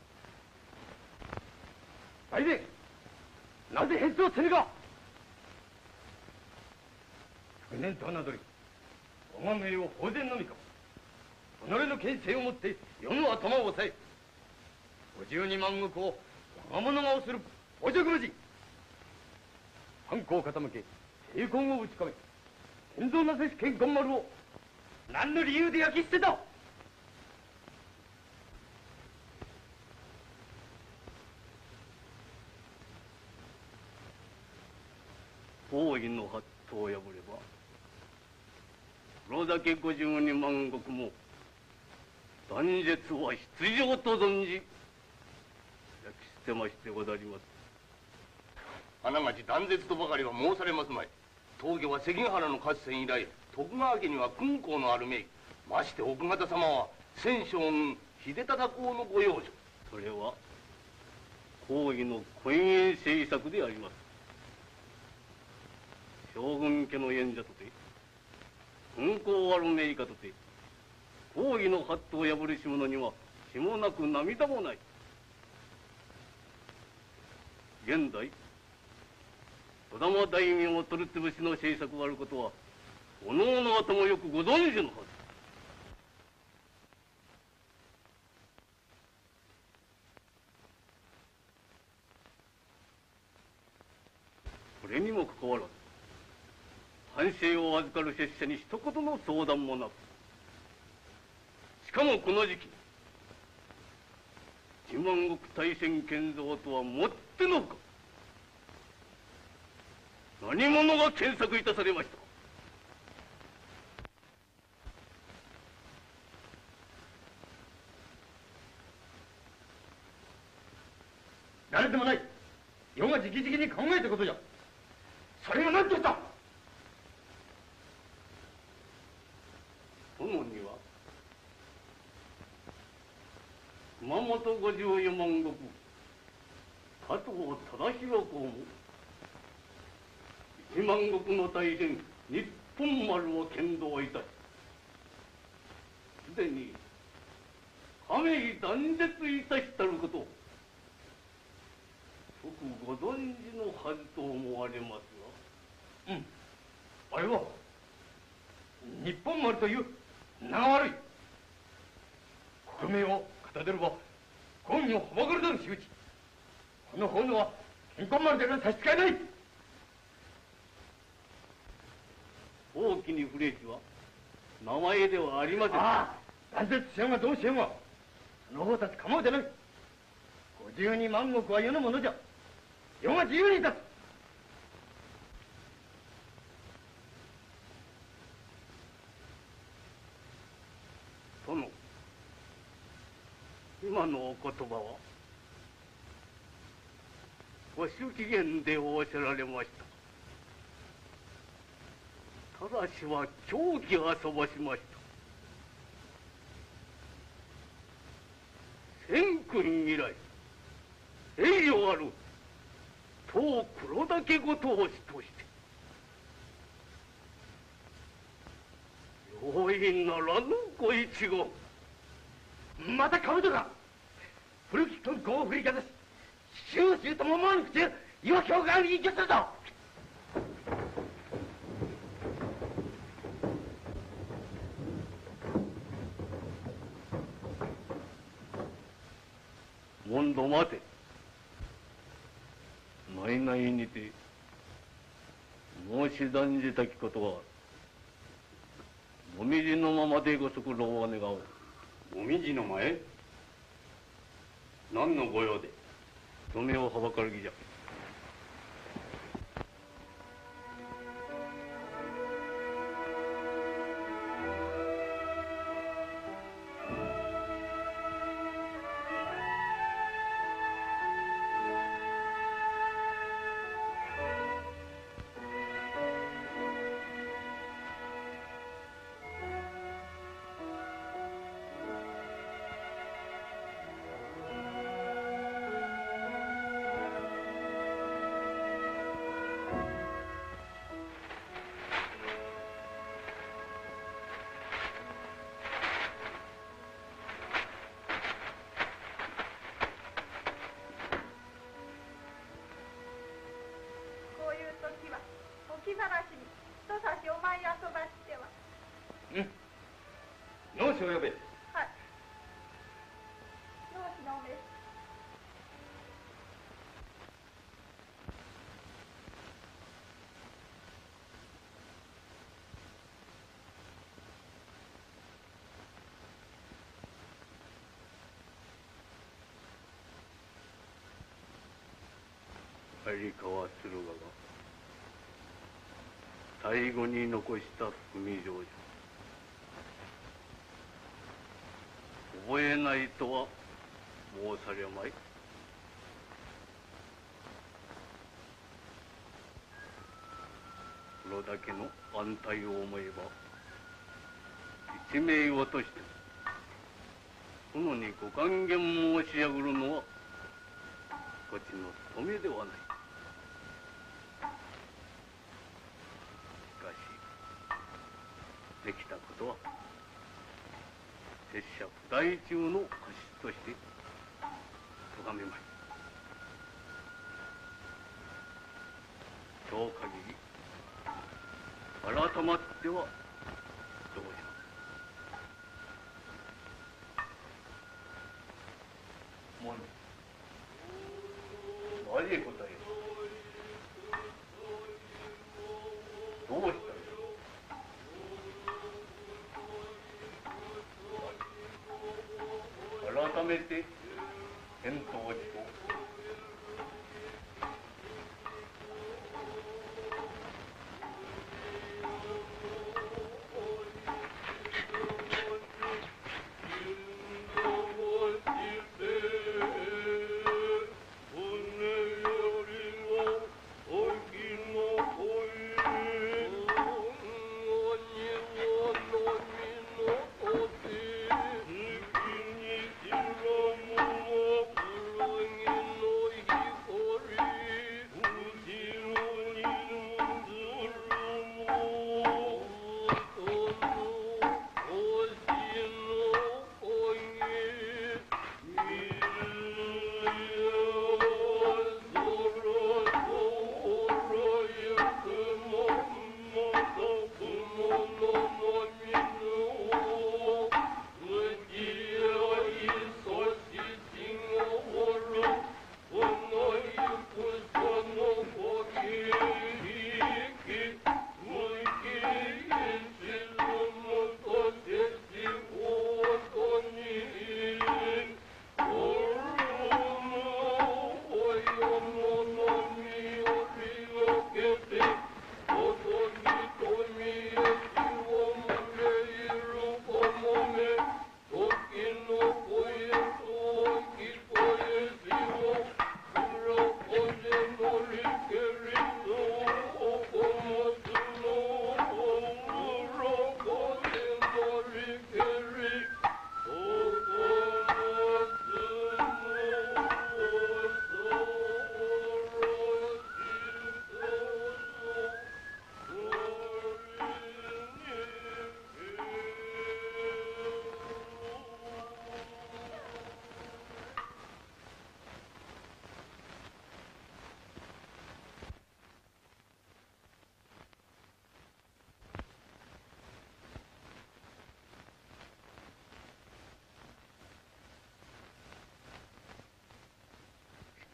大勢、なぜ返答せぬか。昨年と侮り我が名を法然のみか己の権勢をもって世の頭を押さえごじゅうにまん石を我が物がをする汚職無人、藩校を傾け栄光を打ち込め建造なせし健康丸を何の理由で焼き捨てた。 王位の法度を破ればこれだけごじゅうにまん石も断絶は必要と存じ焼き捨てましてござります。 あながち断絶とばかりは申されますまい。当家は関ヶ原の合戦以来徳川家には勲功のある名義、まして奥方様は千将軍秀忠公のご養女。 それは公儀の婚姻政策であります。将軍家の縁者とて勲功ある名家とて公儀の法度を破るし者には血もなく涙もない。現在児玉大名を取り潰しの政策があることはおのおの方もよくご存知のはず。これにもかかわらず藩政を預かる拙者に一言の相談もなく、しかもこの時期十万石大戦建造とはもってのほか何者が検索いたされましたか。 誰でもない。余が直々に考えたことじゃ。それが何とした。 殿には熊本五十四万石加藤忠広公も一万石の大戦日本丸を剣道いたし、すでに加盟断絶いたしたることを即ご存知のはずと思われますが。 うん、あれは日本丸という名が悪い。国名をかたどれば公儀をはばかるだろ仕打ち。この方のは健康丸での差し支えない。 大きに触れしは名前ではありません。 ああ、断絶しようがどうしようがその方たち構うでない。ごじゅうにまん石は世のものじゃ。世が自由に立つ。 殿、今のお言葉はご主機嫌でおっしゃられました。ただしは狂気遊ばしました。千君以来栄誉ある当黒岳ご当主として容易ならぬご一言。 また兜が古き勲功を振りかざし終終とも思わぬ口で岩京側に隠居するぞ。 問答待て。内々にて申し断じたきことがある。もみじのままでご足労を願おう。 もみじの前何の御用で？ 人目をはばかるぎじゃ。 気晴らしに一差しお前遊ばしては。 うん。農師を呼べ。 はい。農師のおめ。 相川駿河が最後に残した文状じゃ。覚えないとは申されまい。これだけの安泰を思えば一命をとして殿にご還元申し上げるのはこっちの務めではない。できたことは拙者不代中の過失として咎めまい。今日限り改まってはどうじゃ。もう何答えどうした改めて検討しよう。 Thank you.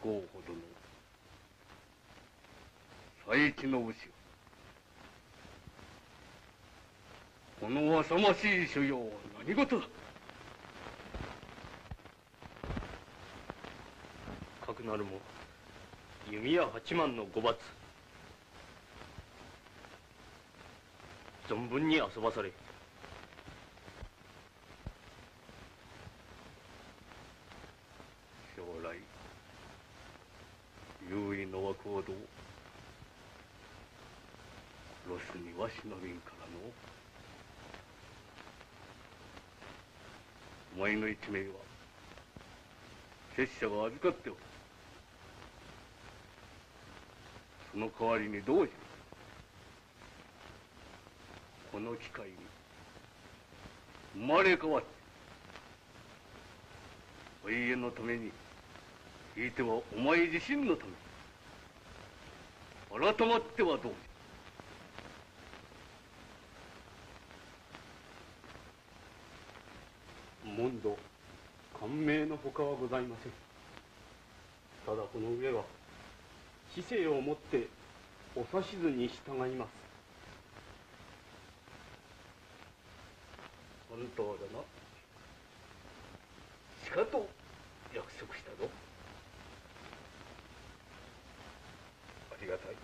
公ほどの最一の武士この浅ましい所用は何事だ。 かくなるも弓矢八万の五罰存分に遊ばされ将来優位の枠ほどロスには忍びんからの。お前の一命は拙者が預かっておる。その代わりにどうじゃこの機会に生まれ変わってお家のためにひいてはお前自身のために改まってはどうじゃ。 問答感銘のほかはございません。ただこの上は知性をもってお指図に従います。 本当だな。しかと約束したぞ。ありがたい。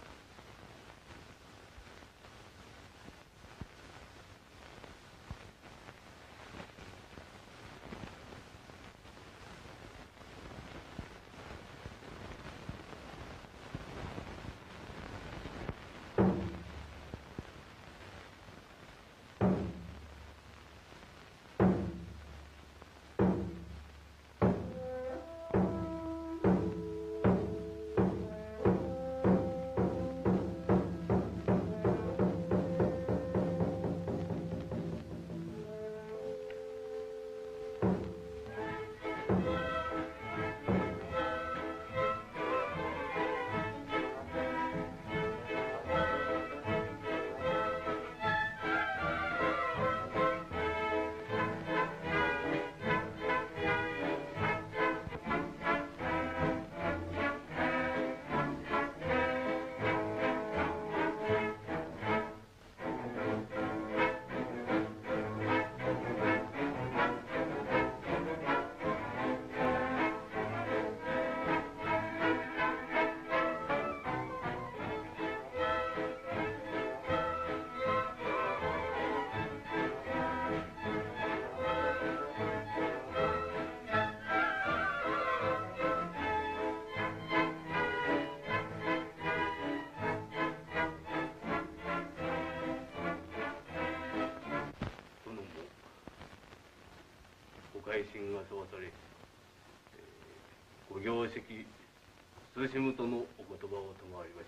改心がそうされ、えー、ご業績慎むとのお言葉を賜りました。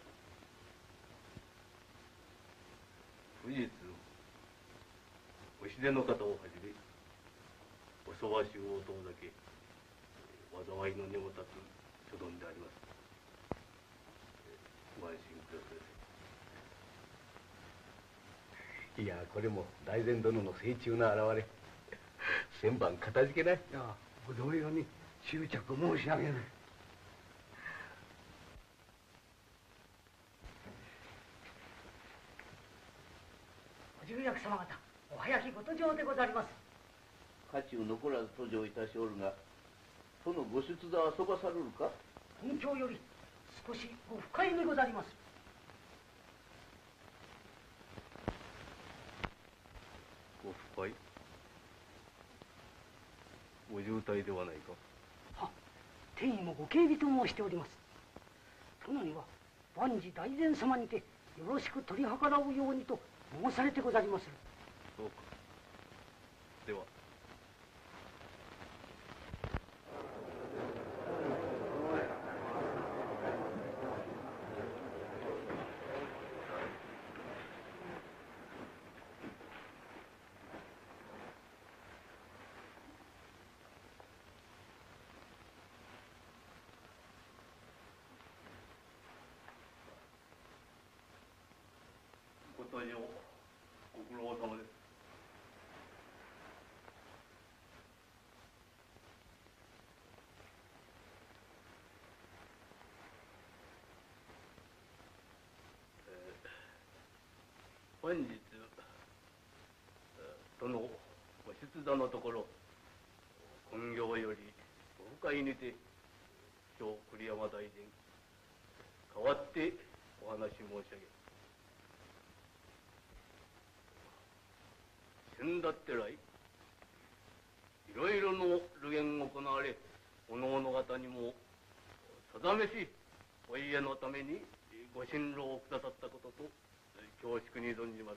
不日おしでの方をはじめおそばしゅうを遠ざけ災いの根を立つ所存であります。ご安心ください。 いやこれも大膳殿の精忠な現れ。千番かたじけない。いやご同様に執着申し上げない。 ご重役様方お早きご登場でござります。 家中残らず登場いたしおるがそのご出座はそばされるか。 本京より少しご不快にござります。 ご不快ご渋滞ではないか。 は天意もご警備と申しております。殿には万事大膳様にてよろしく取り計らうようにと申されてござりまする。 そうか。ではご登場ご苦労様です。 本日殿ご出座のところ本業よりお迎えにて今日栗山大臣代わってお話申し上げる。先だって来いろいろの流言が行われおのおの方にも定めしお家のためにご辛労をくださったことと恐縮に存じます。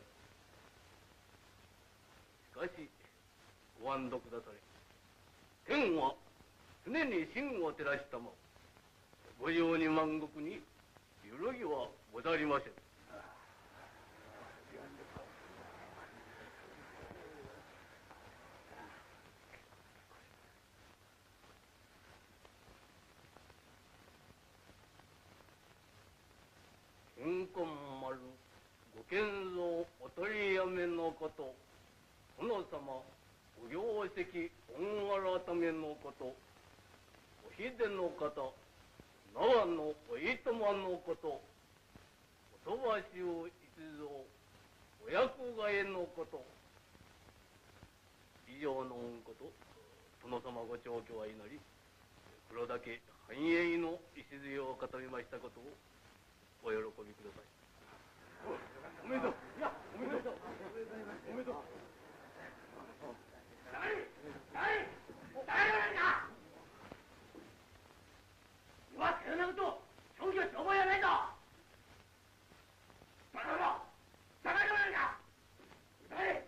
しかしご安堵くだされ。天は常に真を照らしたまご用に万国に揺るぎはござりません。金婚丸ご建造お取りやめのこと殿様お業績恩改めのことお秀の方縄のおいとまのことおそばしを一蔵お役替えのこと以上の御こと殿様ご長居は祈り黒だけ繁栄の礎を固めましたことをお喜びください。おめでとう。いや、おめでとう。おめでとう。誰誰誰だ。今さよなこと商業商売やないか。バカだ。バカじゃないか。誰。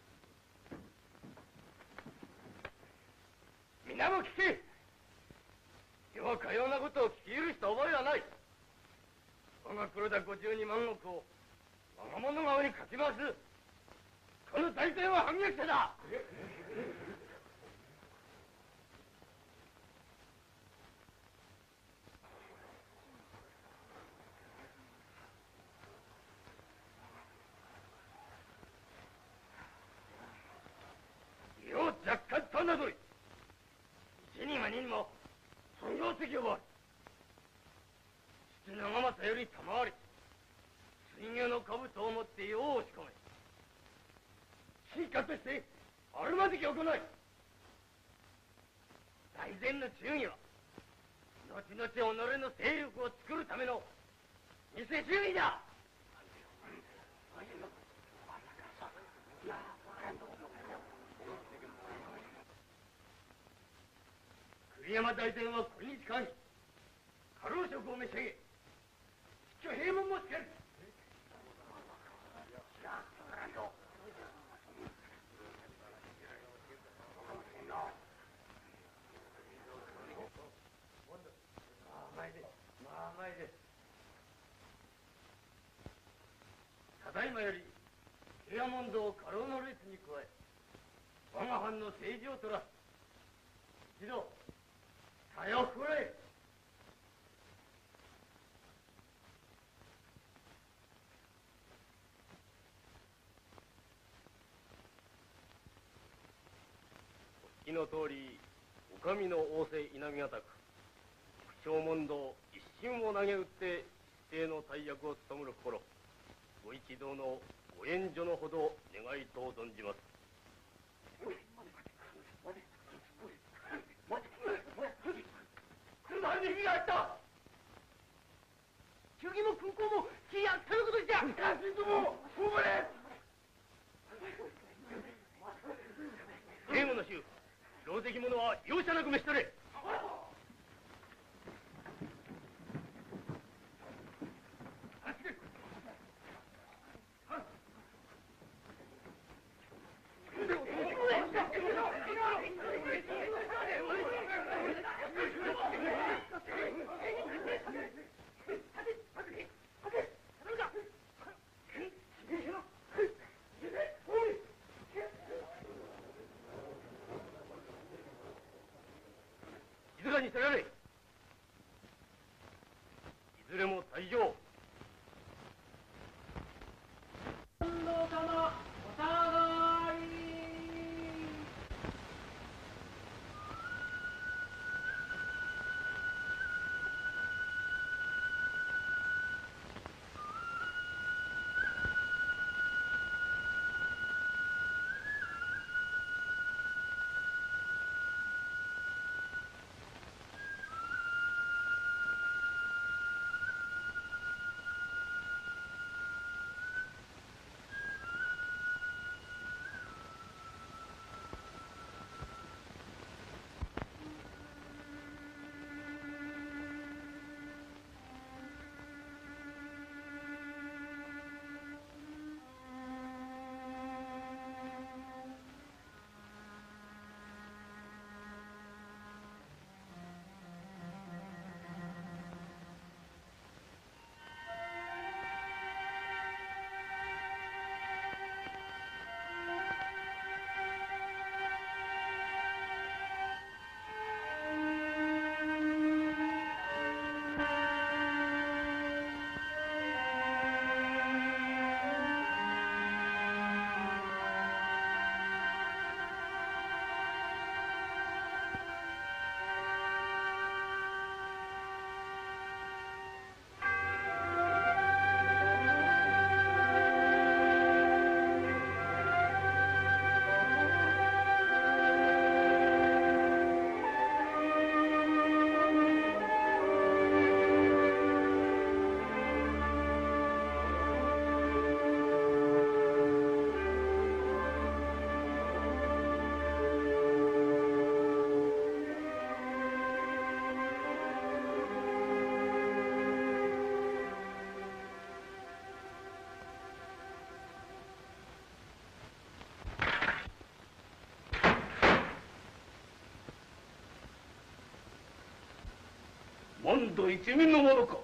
皆も聞け。今日はかようなことを聞き許した覚えはない。我が黒田ごじゅうにまん石を我が物側にかき回すこの大天は反撃者だ。よう若干となどり一人は二人も本業績を奪う。父長政より賜り水牛の兜を持って世を押し込め進化としてあるまじき行い大前の忠義は後々己の勢力を作るための偽忠義だ。栗山大前は今日間家老職を召し上げ今日閉門もつける。ただいまより平安門堂家老の列に加え我が藩の政治を取らす一度さよふれ。 お聞きの通りお上の仰せ稲見方く不正問答一心を投げ打って指定の大役を務める心ご一同のご援助のほど願いと存じます。 車に火があった。忠義も空港も火やったのことじゃ。安心ともおぶれ。 警護の衆狼藉者は容赦なく召し取れ。 門徒一味のものか。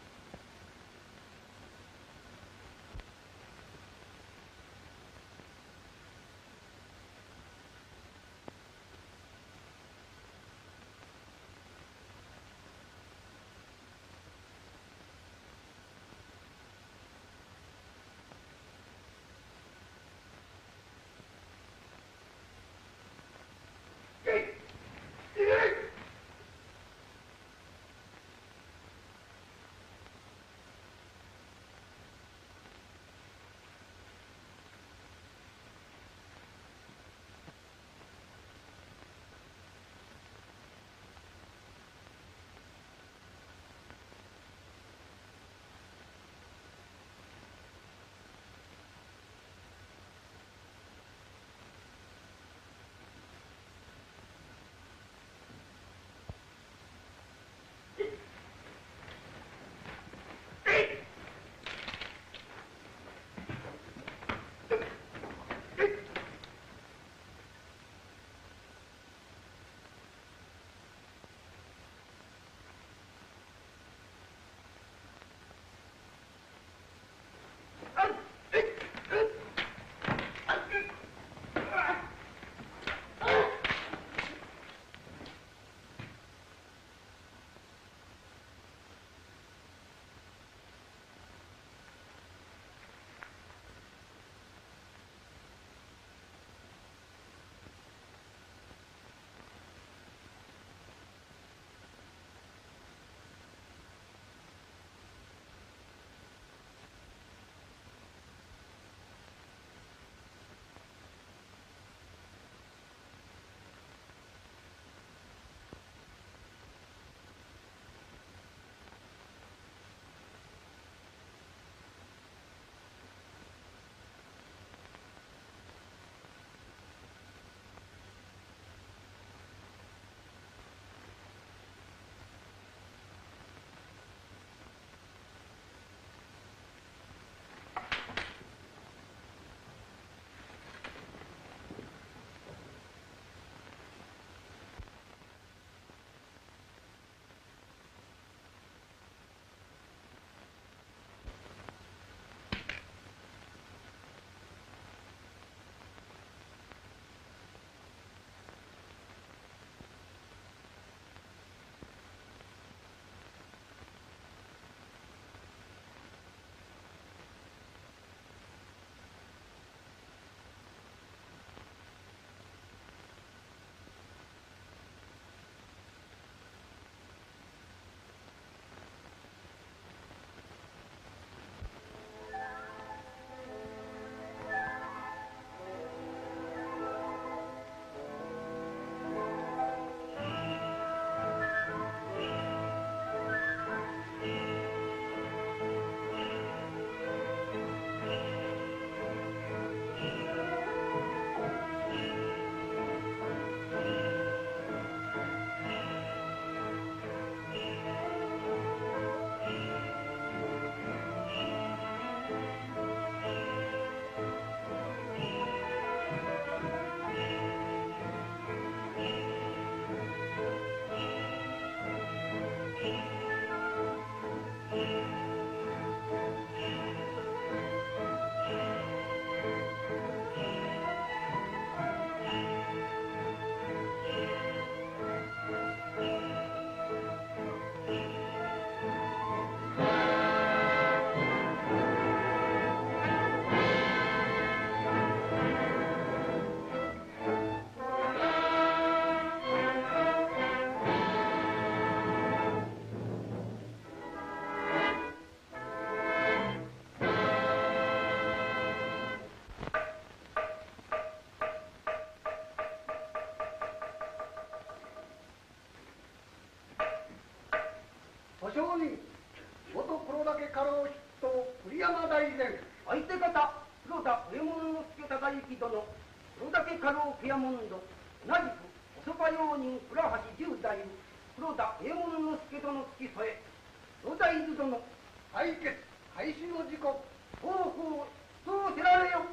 保証人元黒岳家老筆頭栗山大膳相手方黒田上物之助忠之殿黒岳家老ピアモンド同じくおそば用人倉橋十代黒田上物之助殿付き添え黒田伊豆殿解決開始の時刻ほうほうそうせられよ。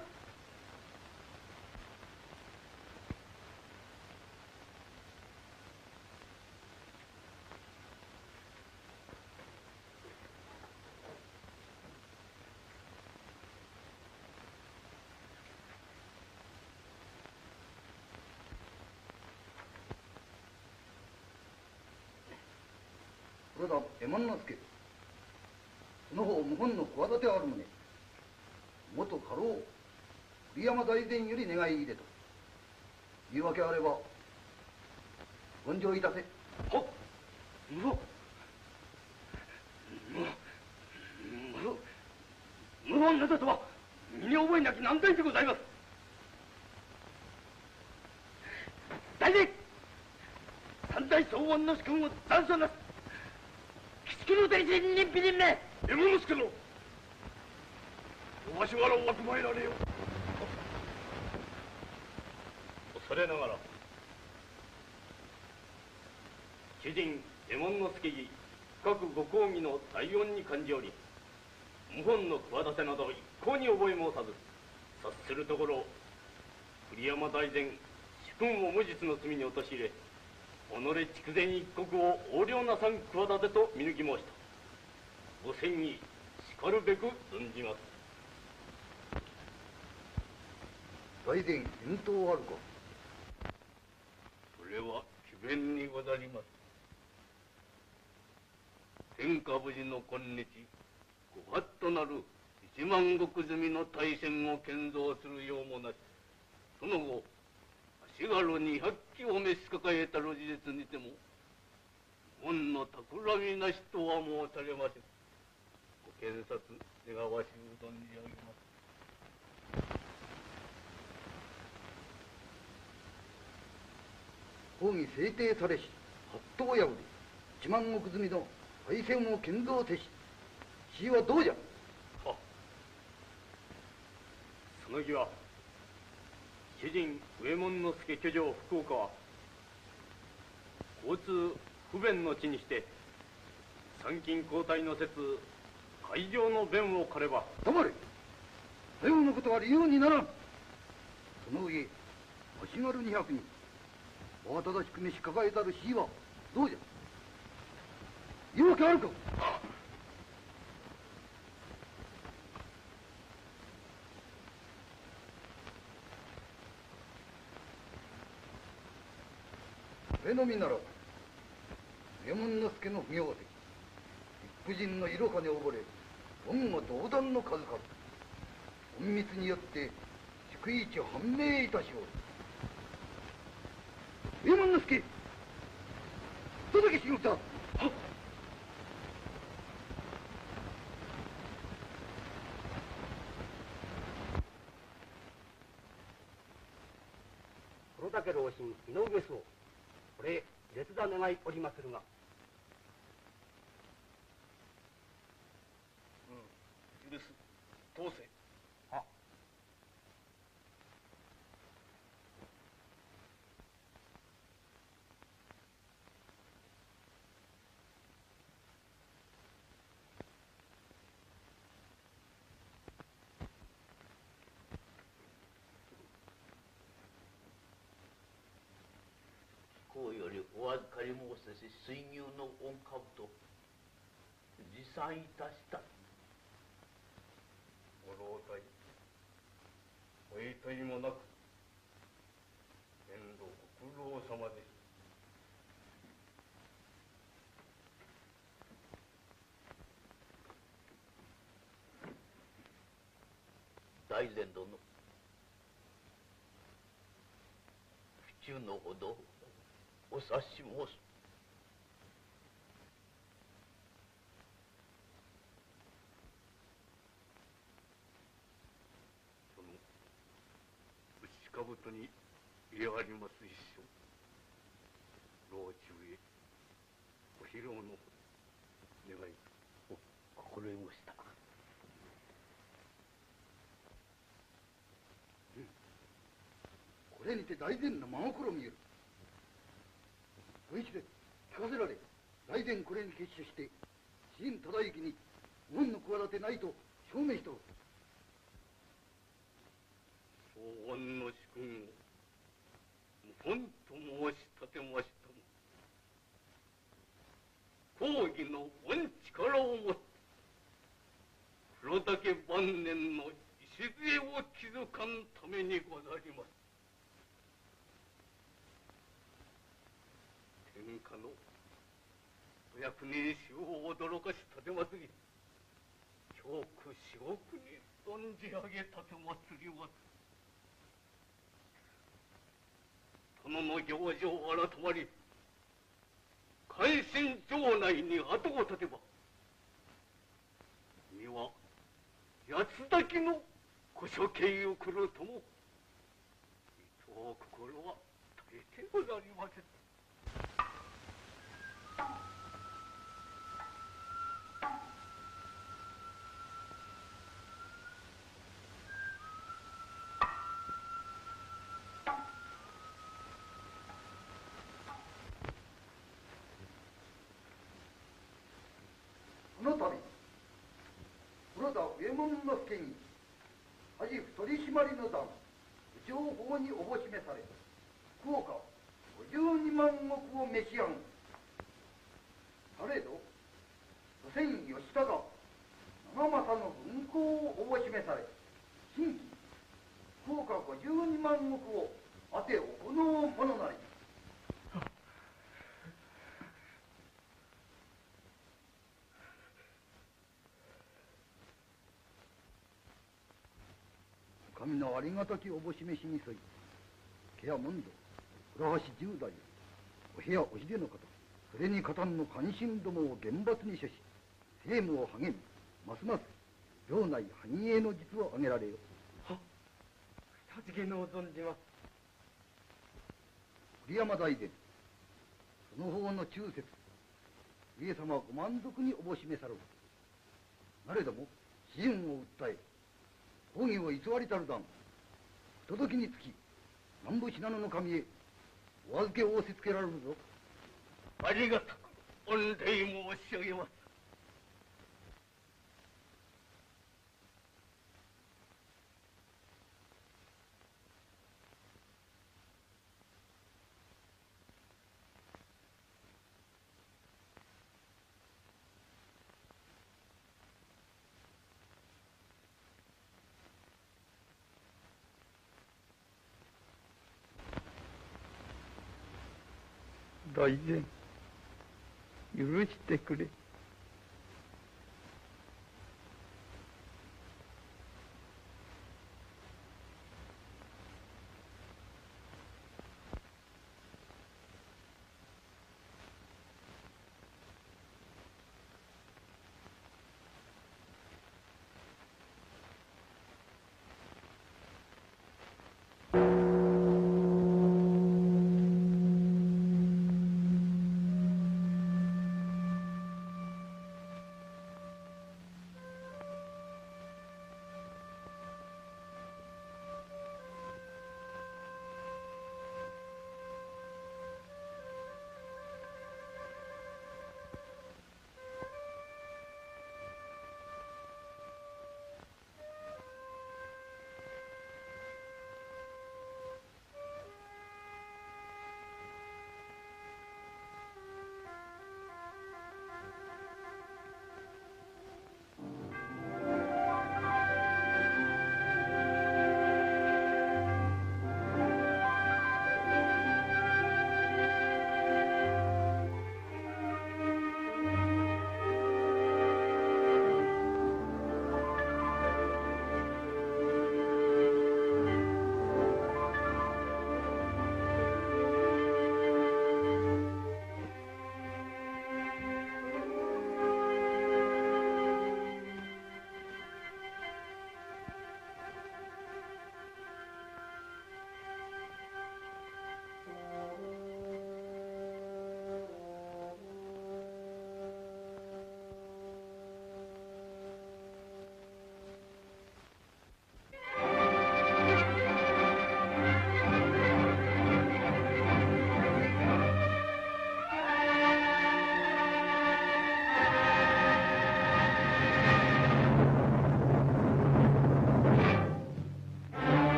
黒田右衛門之助、その方謀反の企てある旨、元家老栗山大膳より願い入れと言い訳あれば言上いたせ。はっ、うわっ、無言などとは身に覚えなき難題でございます。大臣、三代総門の主君を残存なす吉木の大臣任否任命右衛門之助のおわしわらをわきまえられよ。 恐れながら主人右衛門之助儀深くご公儀の大恩に感じおり、謀反の企てなど一向に覚え申さず、察するところ栗山大膳主君を無実の罪に陥れ、己筑前一国を横領なさん企てと見抜き申した。ご詮議しかるべく存じます。 大膳返答あるか。 それは詭弁にござります。天下無事の今日、ご法度なる一万石積みの大戦を建造するようもなし、その後足軽に百騎を召し抱えたる事実にても謀反の企みなしとは申されません。ご検察願わしゅう存じ上げます。 公儀制定されし八頭破り一万石積みの大戦を建造せし、死はどうじゃ。 はその儀は主人右衛門之助居城福岡は交通不便の地にして参勤交代の節海上の便を借れば。 黙れ。さようなことは理由にならん。その上足軽二百人慌ただしく召し抱えたる死はどうじゃ。言うわけあるか。それのみなら右衛門之助の不行跡、一夫人の色金溺れ言語道断の数々、隠密によって逐一判明いたしおる。右衛門之助、届けし事だ。はっ。 黒岳老臣井上荘、これ列座願いおりまするが。 うん、許す。通せ。 はっ。 こうよりお預かり申せし水牛の御兜持参いたした。 ご老体おいといもなく面倒ご苦労様です。 大膳殿、府中のほどお察し申す。 その内兜に入れあります一緒、老中へお披露の願い。 お心得ました。 これにて大膳の真心見える。ご一で聞かせられ、大膳これに結集して死因忠之に門の企てないと証明しておる。 総案の主君を謀反と申し立てましたも、公儀の御力をもって黒岳晩年の礎を築かんためにござります。天下のお役人衆を驚かし立てまつり、教区至極に存じ上げ立てまつります。殿の行事を改まり、関心城内に跡を立てば、身は八つ咲きの古書形を来るとも、伊藤心は耐えてござりません。 この度黒田上門之助に恥取締りの段部長法におぼしめされ福岡ごじゅうにまん石を召し上ぐされど祖先義忠長政の軍功をおぼしめされ新規福岡ごじゅうにまん石をあて行うものなり。神のありがたきおぼしめしに沿い、ケアモンド、倉橋十代、お部屋おひでの方、それに加担の関心どもを厳罰に処し、政務を励み、ますます城内繁栄の実を挙げられよ。 はっ、立ちのを存じます。 栗山大殿、その方の忠節、上様ご満足におぼしめされる。なれども、私運を訴え、公儀を偽りたる段、不届きにつき、南部信濃の神へお預けを仰せつけられるぞ。 ありがたく御礼申し上げます。 大膳、許してくれ。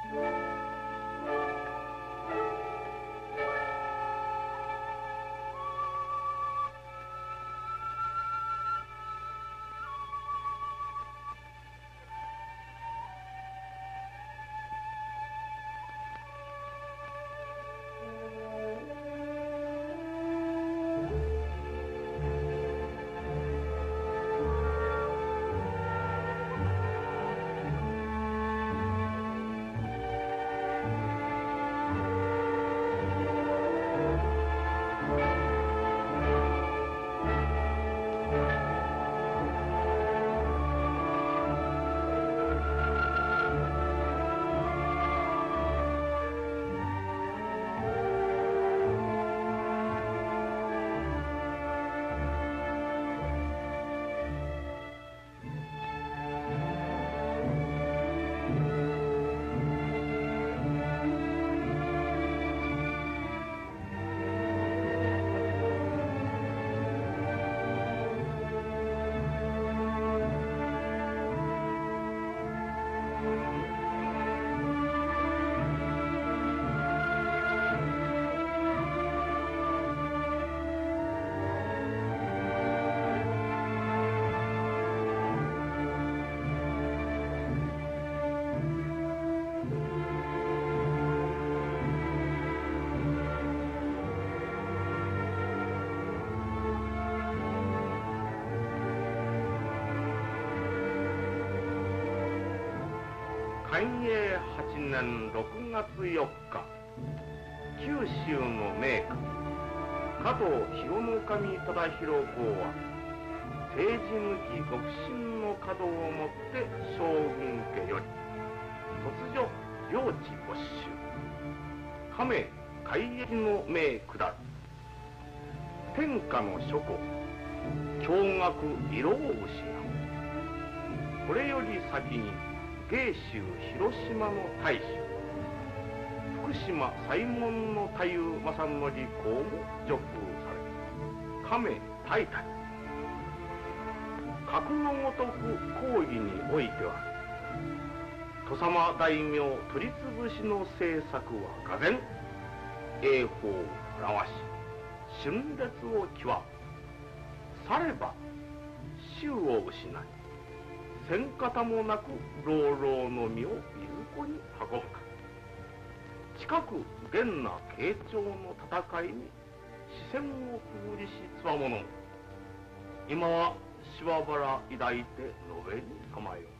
寛永はちねんろくがつよっか、九州の名家加藤広守忠広公は政治抜き極真の稼働をもって将軍家より突如領地没収、加盟改易の命下る。天下の諸侯驚愕色を失う。これより先に芸州広島の大衆、福島西門の太夫正則公も除空され、加盟大体格のごとく講義においては土佐間大名取り潰しの政策はがぜん栄光を表し春烈を極む。されば衆を失い戦方もなく老老の身をいずこに運ぶか。近く厳な慶長の戦いに視線をくぐりしつわものも、今はしわばら抱いて延べに構えよ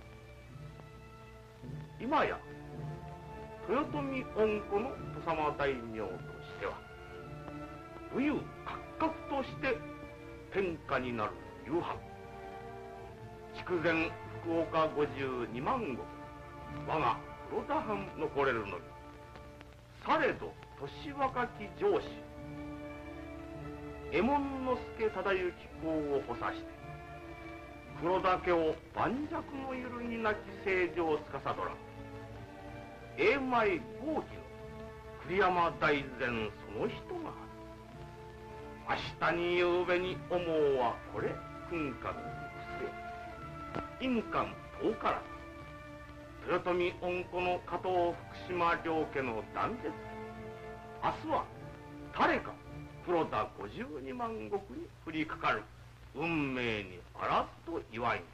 う。今や豊臣恩子の土佐間大名としては武勇閣閣として天下になる夕飯。筑前福岡五十二万石、我が黒田藩残れるのに、されど年若き上司右衛門佐忠行公を補佐して黒田家を盤石の揺るぎなき政治を司らん永米豪輝の栗山大膳その人がある。明日に夕べに思うはこれ君下の印鑑遠からず豊臣恩子の加藤福島両家の断絶。明日は誰か黒田五十二万石に降りかかる運命にあらずと祝いに。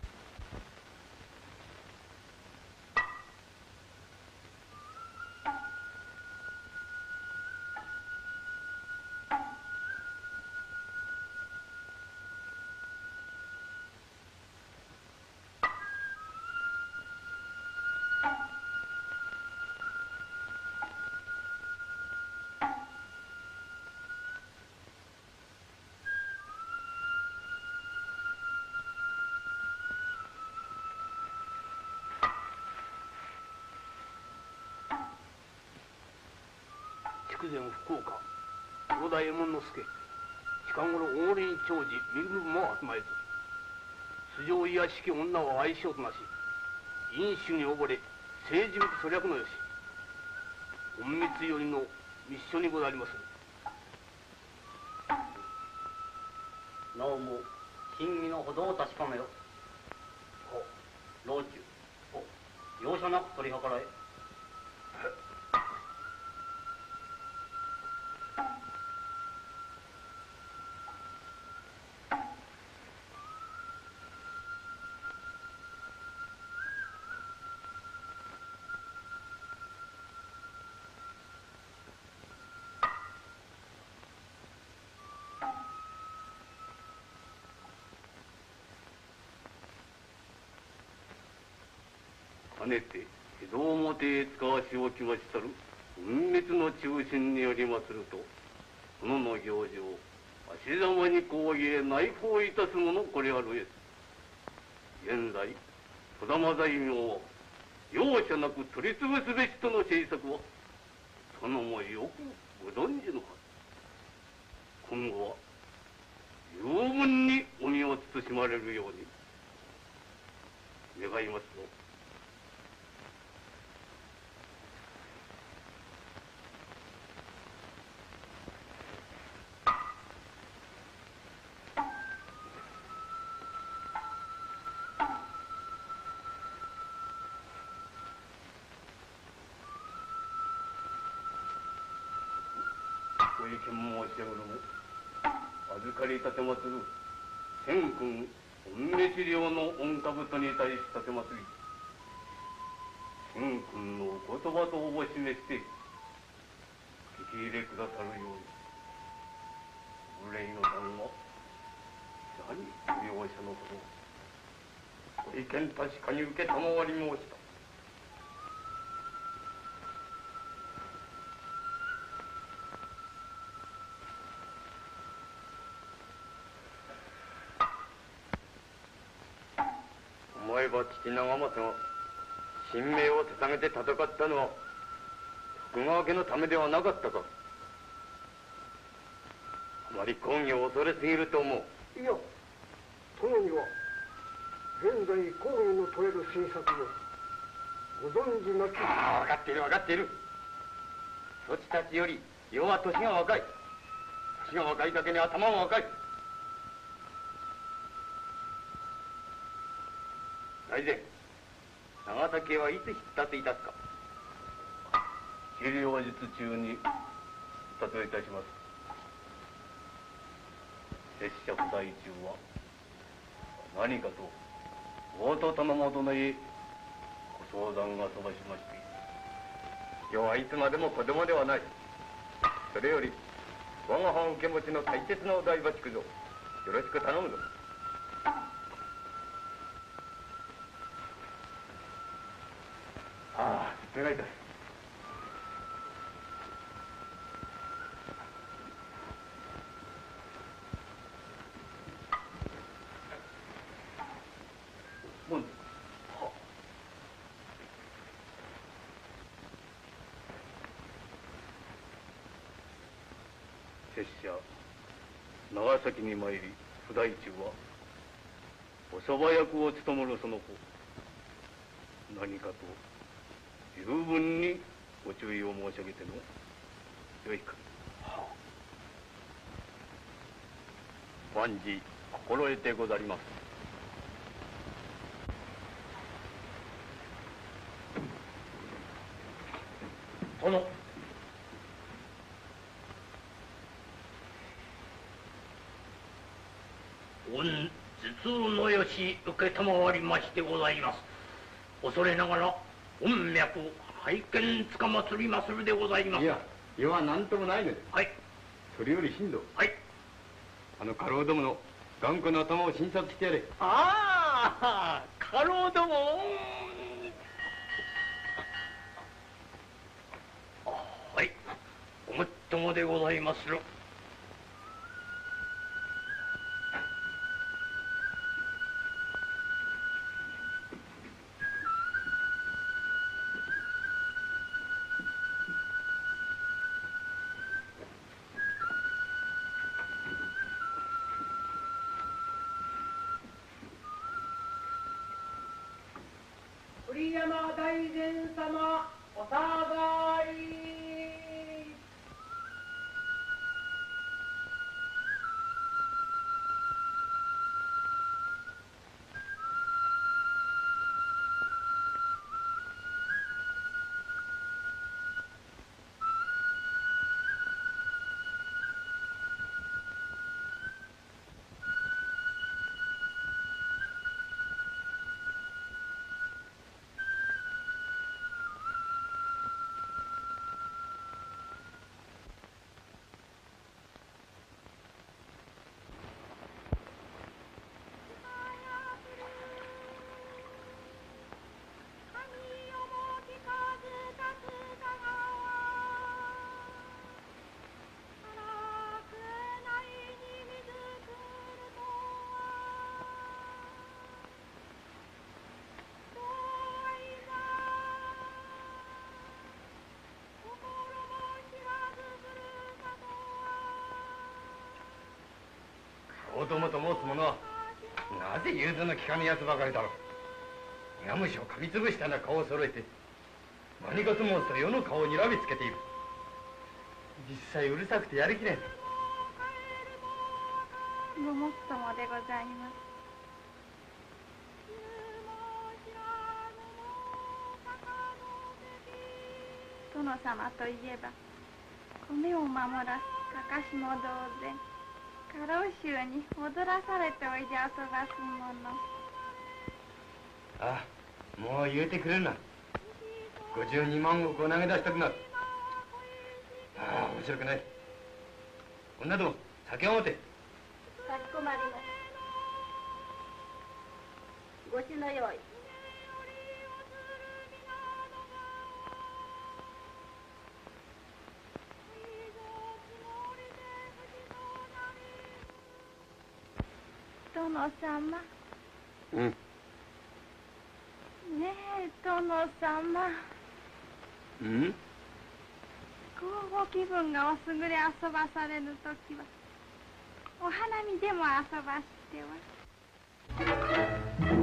筑前福岡黒田右衛門佐近頃大森に長寿身分も集まえず素性いやしき女は愛称となし飲酒に溺れ政治的粗略のよし隠密よりの密書にござりまする。 なおも真偽のほどを確かめよ。老中容赦なく取り計らえ。 かねて江戸表へ使わしおきましたる雲滅の中心によりますると、そのの行事を足ざまに講義へ内包いたすものこれあるえす。現在児玉大名は容赦なく取り潰すべしとの政策は殿もよくご存知のはず。今後は十分にお身を慎まれるように願いますぞ。ご意見申し上げるも預かり立てまする天君御召領の御兜に対し立てますり、天君のお言葉とおぼ示して聞き入れくださるように、無礼の段は何容赦のこと。ご意見確かに受けたまわり申した。思えば父長政が神明を捧げて戦ったのは徳川家のためではなかったか。あまり公儀を恐れすぎると思う。 いや、殿には現在公儀の取れる政策をご存知なき。 ああ、分かっている分かっている。そちたちより余は年が若い。年が若いだけに頭も若い。大前、長崎へはいつ出立いたすか。 治療術中に出立いたします。拙者不在中は何かと大戸頼母殿へご相談が飛ばしまして。 余はいつまでも子供ではない。それより我が藩受け持ちの大切なお台場地区ぞ、よろしく頼むぞ。ああ、お願いいたす。 もう拙者長崎に参り不在中はおそば役を務めるその子、何かと十分にご注意を申し上げてのよいか。 万事心得てござります。 殿、御頭痛のよし受けたまわりましてございます。恐れながら御脈拝見つかまつりまするでございます。 いや、余は何ともないのです。 はい。 それより新藤。 はい。 あの家老どもの頑固な頭を診察してやれ。 ああ、家老ども。はい、ごもっともでございまする。 栗山大膳様、お下がり。 大友と申す者はなぜ融通の利かぬやつばかりだろう。ガムシを噛みつぶしたような顔を揃えて何かと申すと世の顔をにらみつけている。実際うるさくてやりきれん。 ごもっともでございます。殿様といえば米を守らすかかしも同然家老衆に踊らされておいで遊ばすもの。 ああ、もう言うてくれるな。ごじゅうにまん石を投げ出したくなる。ああ、面白くない。女ども酒を持て。 かしこまります。ご酒の用意。 殿様。 うん。 ねえ殿様。 うん。 ご気分がおすぐれ遊ばされるときはお花見でも遊ばしては。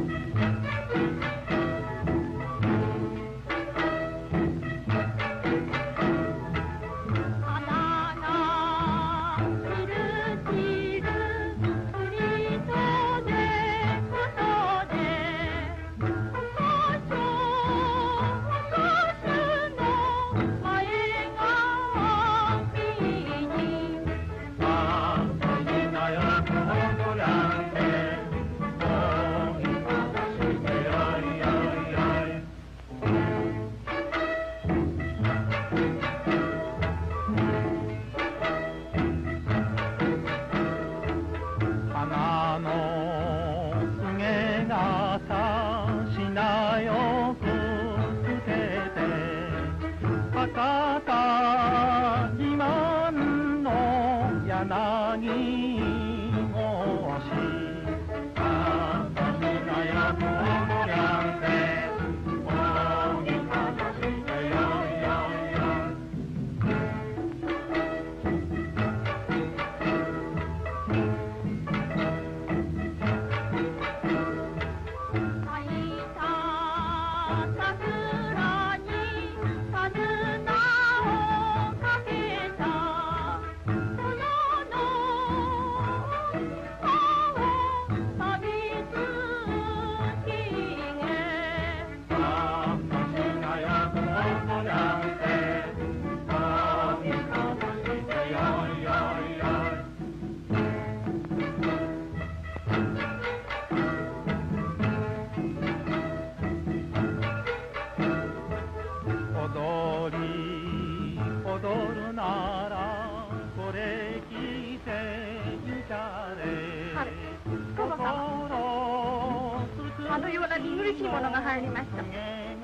あのような見苦しいものが入りました。うん。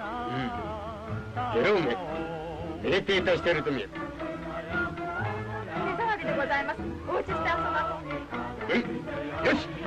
ゲロウメ、めでていたしてると見える。 手触りでございます。お家して遊ばす。うん、よし。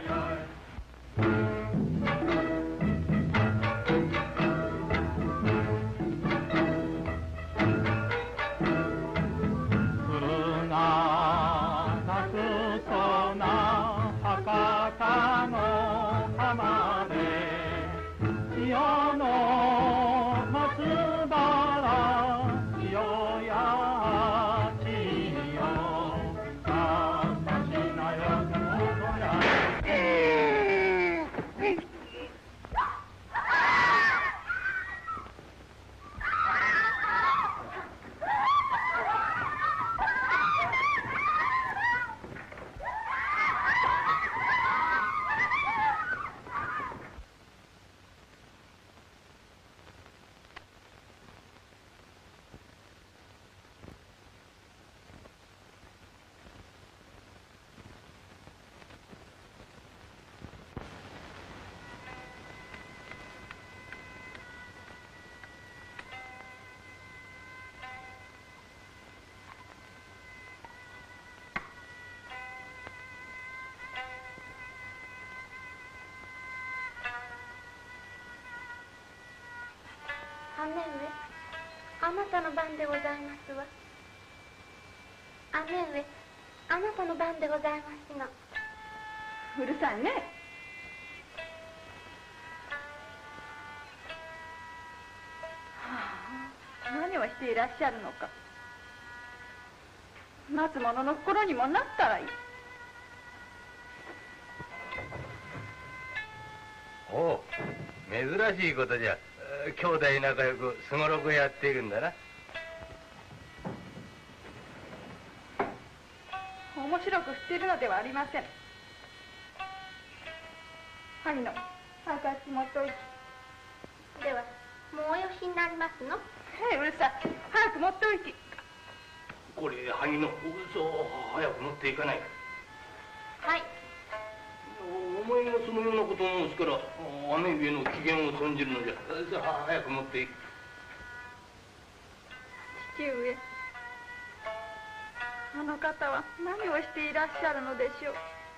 姉上、あなたの番でございますわ。姉上、あなたの番でございますの。 うるさいね。はあ、何をしていらっしゃるのか。待つ者の心にもなったらいい。 おう、珍しいことじゃ。兄弟仲良くすごろくやっているんだな。 面白く振っているのではありません。萩野、早くあっち持っておいて。 ではもうおよしになりますの？ へえ、うるさい。早く持っておいて。 これ萩野、そう早く持っていかないか。 はい。 お前がそのようなことを申すから姉上の機嫌を損じるのじゃ。さあ早く持っていく。 父上、あの方は何をしていらっしゃるのでしょう。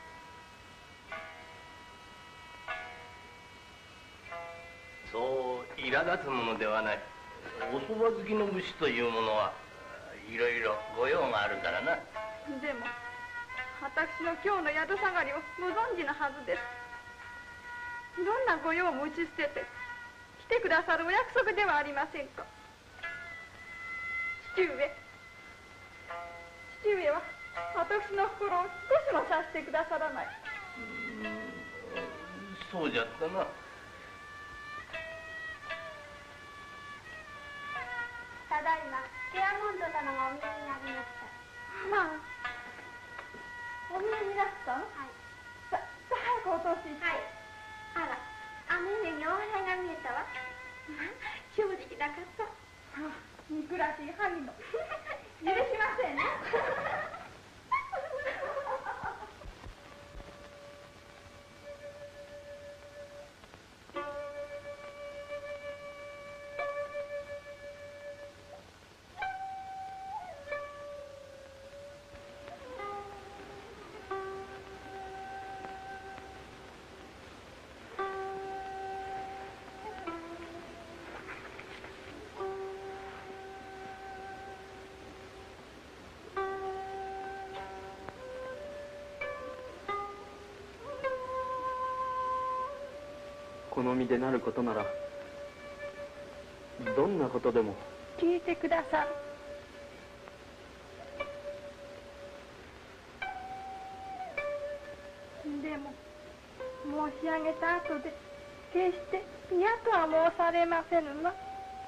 そう苛立つものではない。おそば好きの武士というものはいろいろご用があるからな。 でも私の今日の宿下がりをご存知のはずです。どんなご用も打ち捨てて来てくださるお約束ではありませんか。父上、父上は私の心を少しも察してくださらない。 そうじゃったな。 ただいまケアモンド様がお見えになりました。 まあ、お見えになったの？はい。さ、さ早くお通しして。はい。 あら、姉上にお笑いが見えたわ。正直なかった。 あ、憎らしい萩野。許しませんね。 好みでなることならどんなことでも。 聞いてください。でも申し上げた後で決して嫌とは申されませぬわ。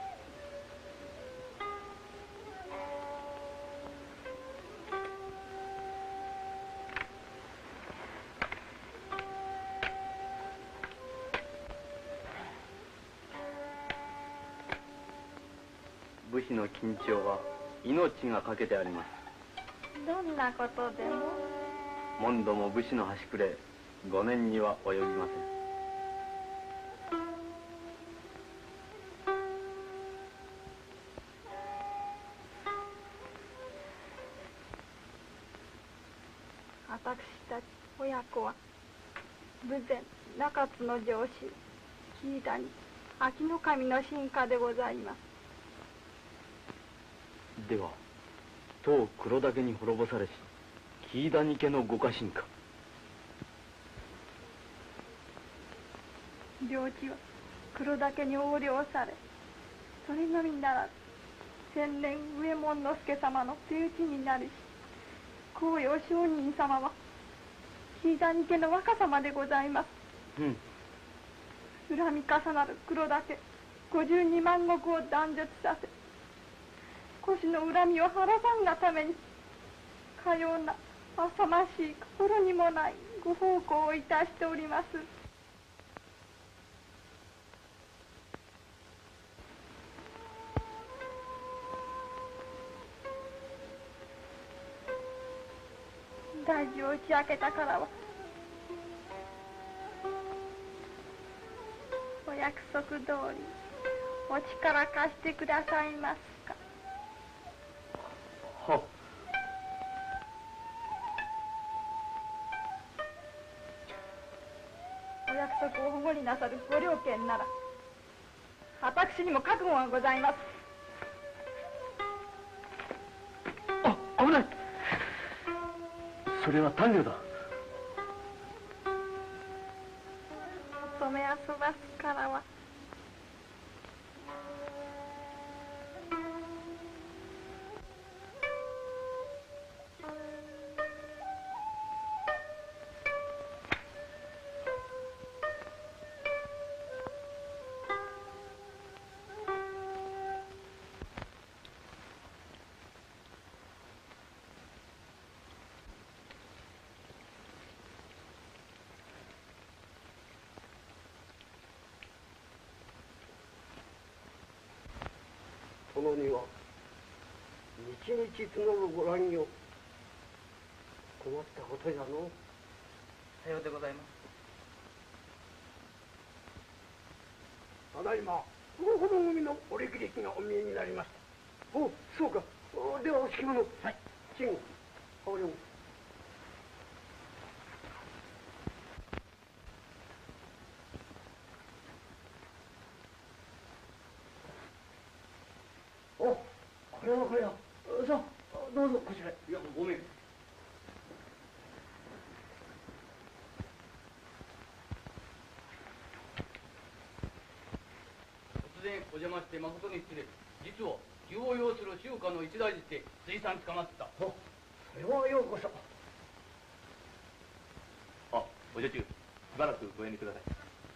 武士の緊張は命がかけてあります。 どんなことでも。 問答も武士の端くれ五年には及びません。 私たち親子は豊前中津の城主木谷秋の神の臣下でございます。 では当黒岳に滅ぼされし木谷家のご家臣か。 領地は黒岳に横領され、それのみならず千年上右衛門助様の手打ちになるし、紅葉上人様は木谷家の若様でございます。 うん。 恨み重なる黒岳五十二万石を断絶させ、腰の恨みを晴らさんがためにかような浅ましい心にもないご奉公をいたしております。大事を打ち明けたからはお約束通りお力貸してくださいますか。 はっ。 お約束を保護になさるご了見なら私にも覚悟がございます。 あ、危ない。それは短慮だ。 殿には日々募るご覧よ。困ったことやの。 さようでございます。 ただいまこのほど組のお歴々がお見えになりました。お、そうか。ではお敷物。はい。慎吾、羽織を。お、これはこれは。さあ、どうぞこちらへ。いや、ごめん。 突然お邪魔して誠に失礼。実は急を要する週刊の一大事って水産捕まってた。 それはようこそ。 あ、お女中、しばらくご遠慮ください。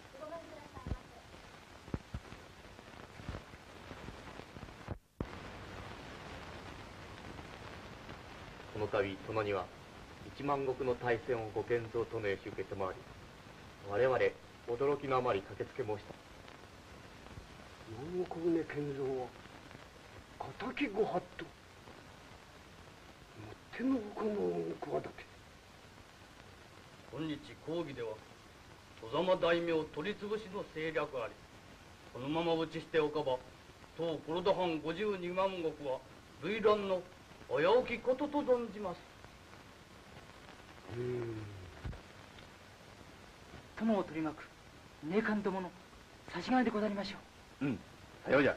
この度殿には一万石の大戦をご建造とのよし受けて回り、我々驚きのあまり駆けつけ申した。 万石宗建造は敵ご法度、もってのほかの恩企て。 今日講義では外様大名取り潰しの政略あり、このまま打ち捨ておかば当黒田藩五十二万石は類乱の危うきことと存じます。 うん。 友を取り巻く名官どもの差し金でござりましょう。うん、さようじゃ。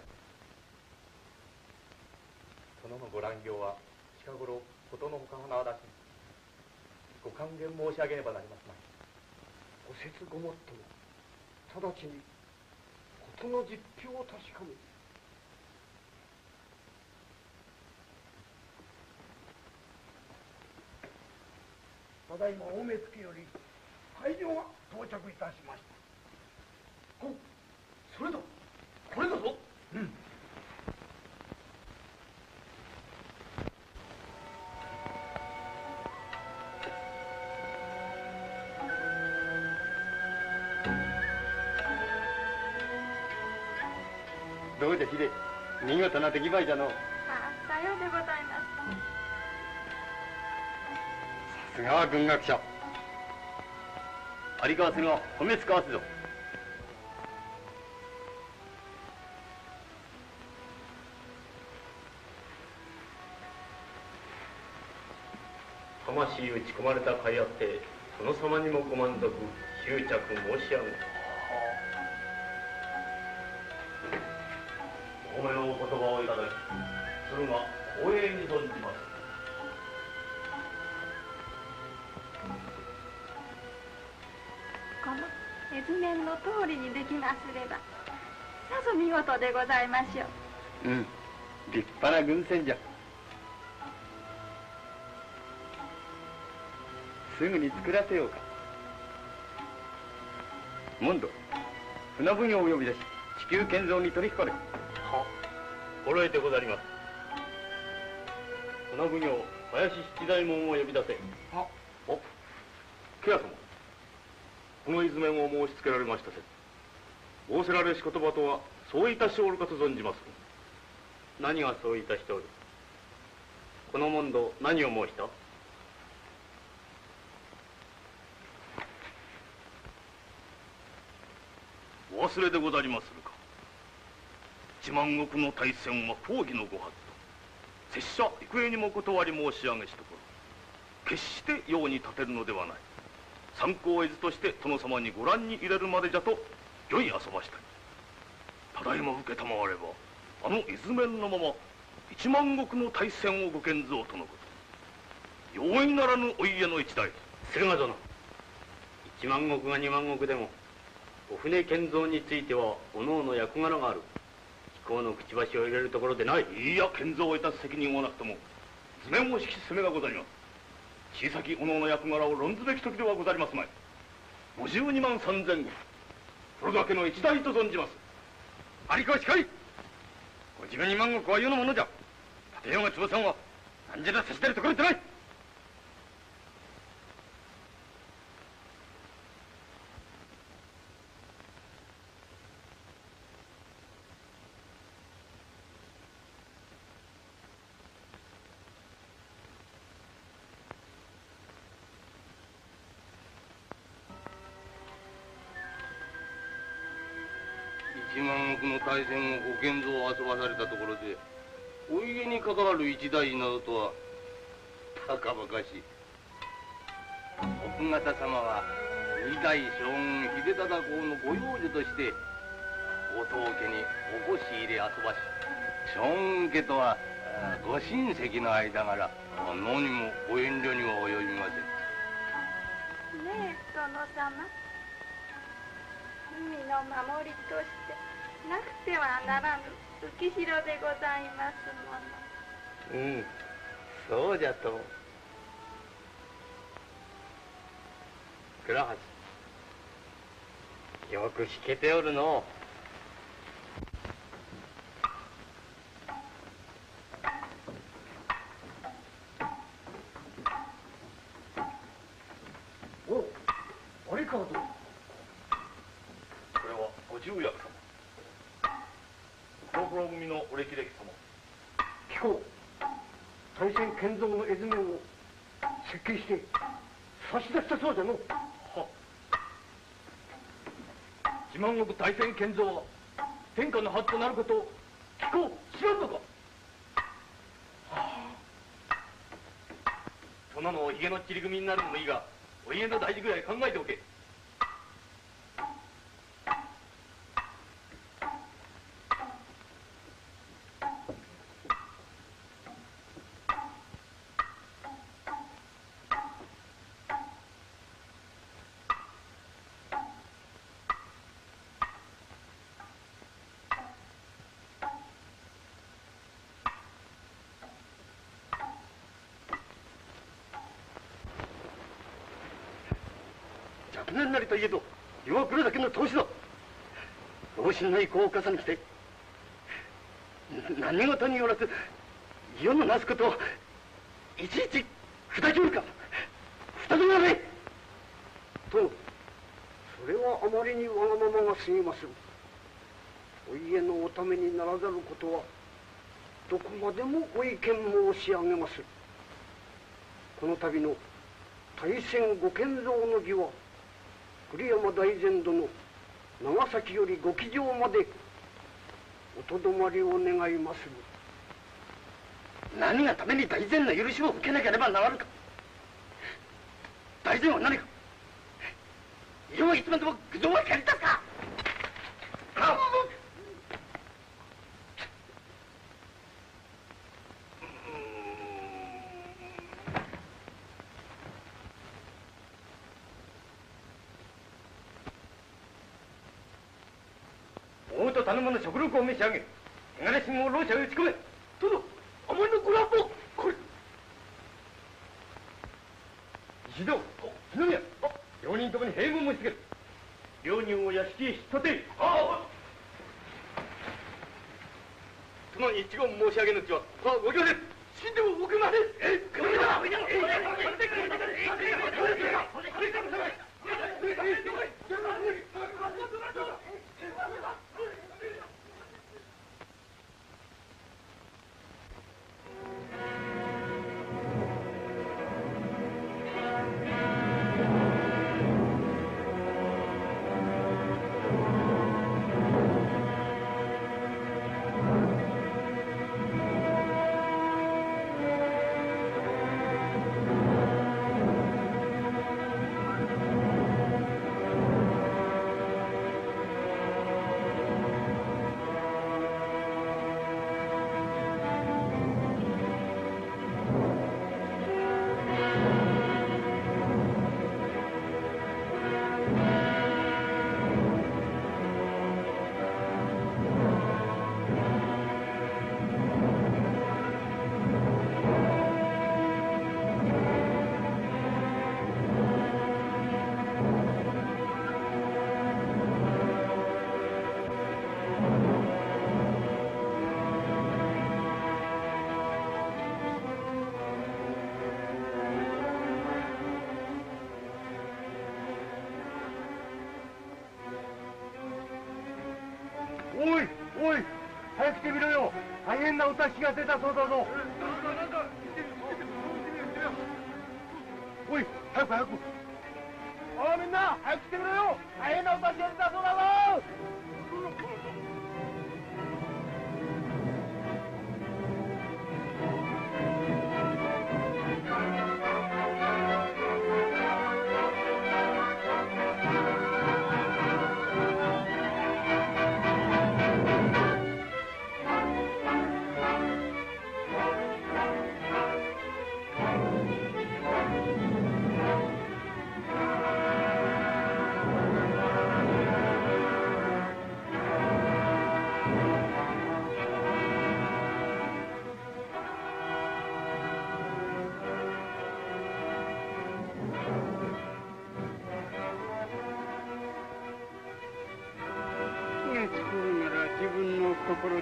殿のご乱行は近頃ことのほか花だし、ご還元申し上げねばなりますまい。 ご説ごもっとも直ちにことの実況を確かめ。ただいま大目付より会場が到着いたしました。お、それだ、これだぞ。うん。 どうじゃ秀、見事な出来栄えじゃの。 あ、さようでございます。 さすがは軍学者。 有川瀬が褒めつかわすぞ。魂打ち込まれた甲斐あって殿様にもご満足執着申し上げた。お褒めのお言葉をいただき、それが光栄に存じます。 この絵図面の通りにできますればさぞ見事でございましょう。 うん、立派な軍船じゃ。すぐに作らせようか。モンド、船奉行を呼び出し地球建造に取り引かれ。 は、心得てござります。船奉行林七大門を呼び出せ。 は、お、ケア様、この絵図面を申し付けられましたせ。仰せられし言葉とはそういたしておるかと存じます。 何がそういたしておる。この問答何を申した。 お忘れでござりまするか。一万石の大戦は公儀のご法度、拙者幾重にも断り申し上げしところ、決して用に立てるのではない。参考絵図として殿様にご覧に入れるまでじゃと御意遊ばしたい。ただいま承ればあの絵図面のまま一万石の大戦をご建造とのこと。容易ならぬお家の一代。 駿河殿、一万石が二万石でもお船建造についてはおのおの役柄がある。飛行のくちばしを入れるところでない。 いや、建造をいたす責任はなくとも図面を指揮すめがござります。小さきおのおの役柄を論ずべき時ではござりますまい。五十二万三千石、これだけの一代と存じます。 有川しかり、ご自分二万石は世のものじゃ。立ようが坪さんは何時ら差し出るところでない。 一万石の大戦をご建造を遊ばされたところでお家に関わる一大事などとはたかばかしい。奥方様は二代将軍秀忠公のご養女として後藤家におこし入れ遊ばし、将軍家とはご親戚の間柄、何もご遠慮には及びません。 ねえ殿様、海の守りとしてなくてはならぬ浮城でございますもの。 うん、そうじゃと。倉橋、よく弾けておるの。 お、有川殿。 これはご重役様、黒黒組のお歴々様。 貴公、大戦建造の絵図面を設計して差し出したそうじゃの。 は一万石大戦建造は天下の発となることを貴公知らんのか。はあ、殿のおひげの散り組になるのもいいが、お家の大事ぐらい考えておけ。 若年なりといえど岩倉だけの投資だ。老臣の意向を重ねて何事によらず世のなすことをいちいち砕きおるか。二つなれと、それはあまりにわがままが過ぎまする。お家のおためにならざることはどこまでもご意見申し上げまする。この度の大戦ご建造の儀は栗山大膳殿長崎よりご騎乗までおとどまりを願いまする。何がために大膳の許しを受けなければならぬか。大膳は何か世はいつまでも苦情はやりたすか。 王と頼むの食力を召し上げ、手金信号を老者へ打ち込め。殿、あまりのご乱暴。これ石堂、日宮、両人ともに併合申しつける。両人を屋敷へ引っ立て。ああ、殿に一言申し上げぬうちは、さあご行列、死んでもおくまで。えっ、これだ。 おいおい、早く来てみろよ。大変なお達しが出たそうだぞ。おい、早く早く。おいみんな、早く来てみろよ。大変なお達しが出たそうだぞ。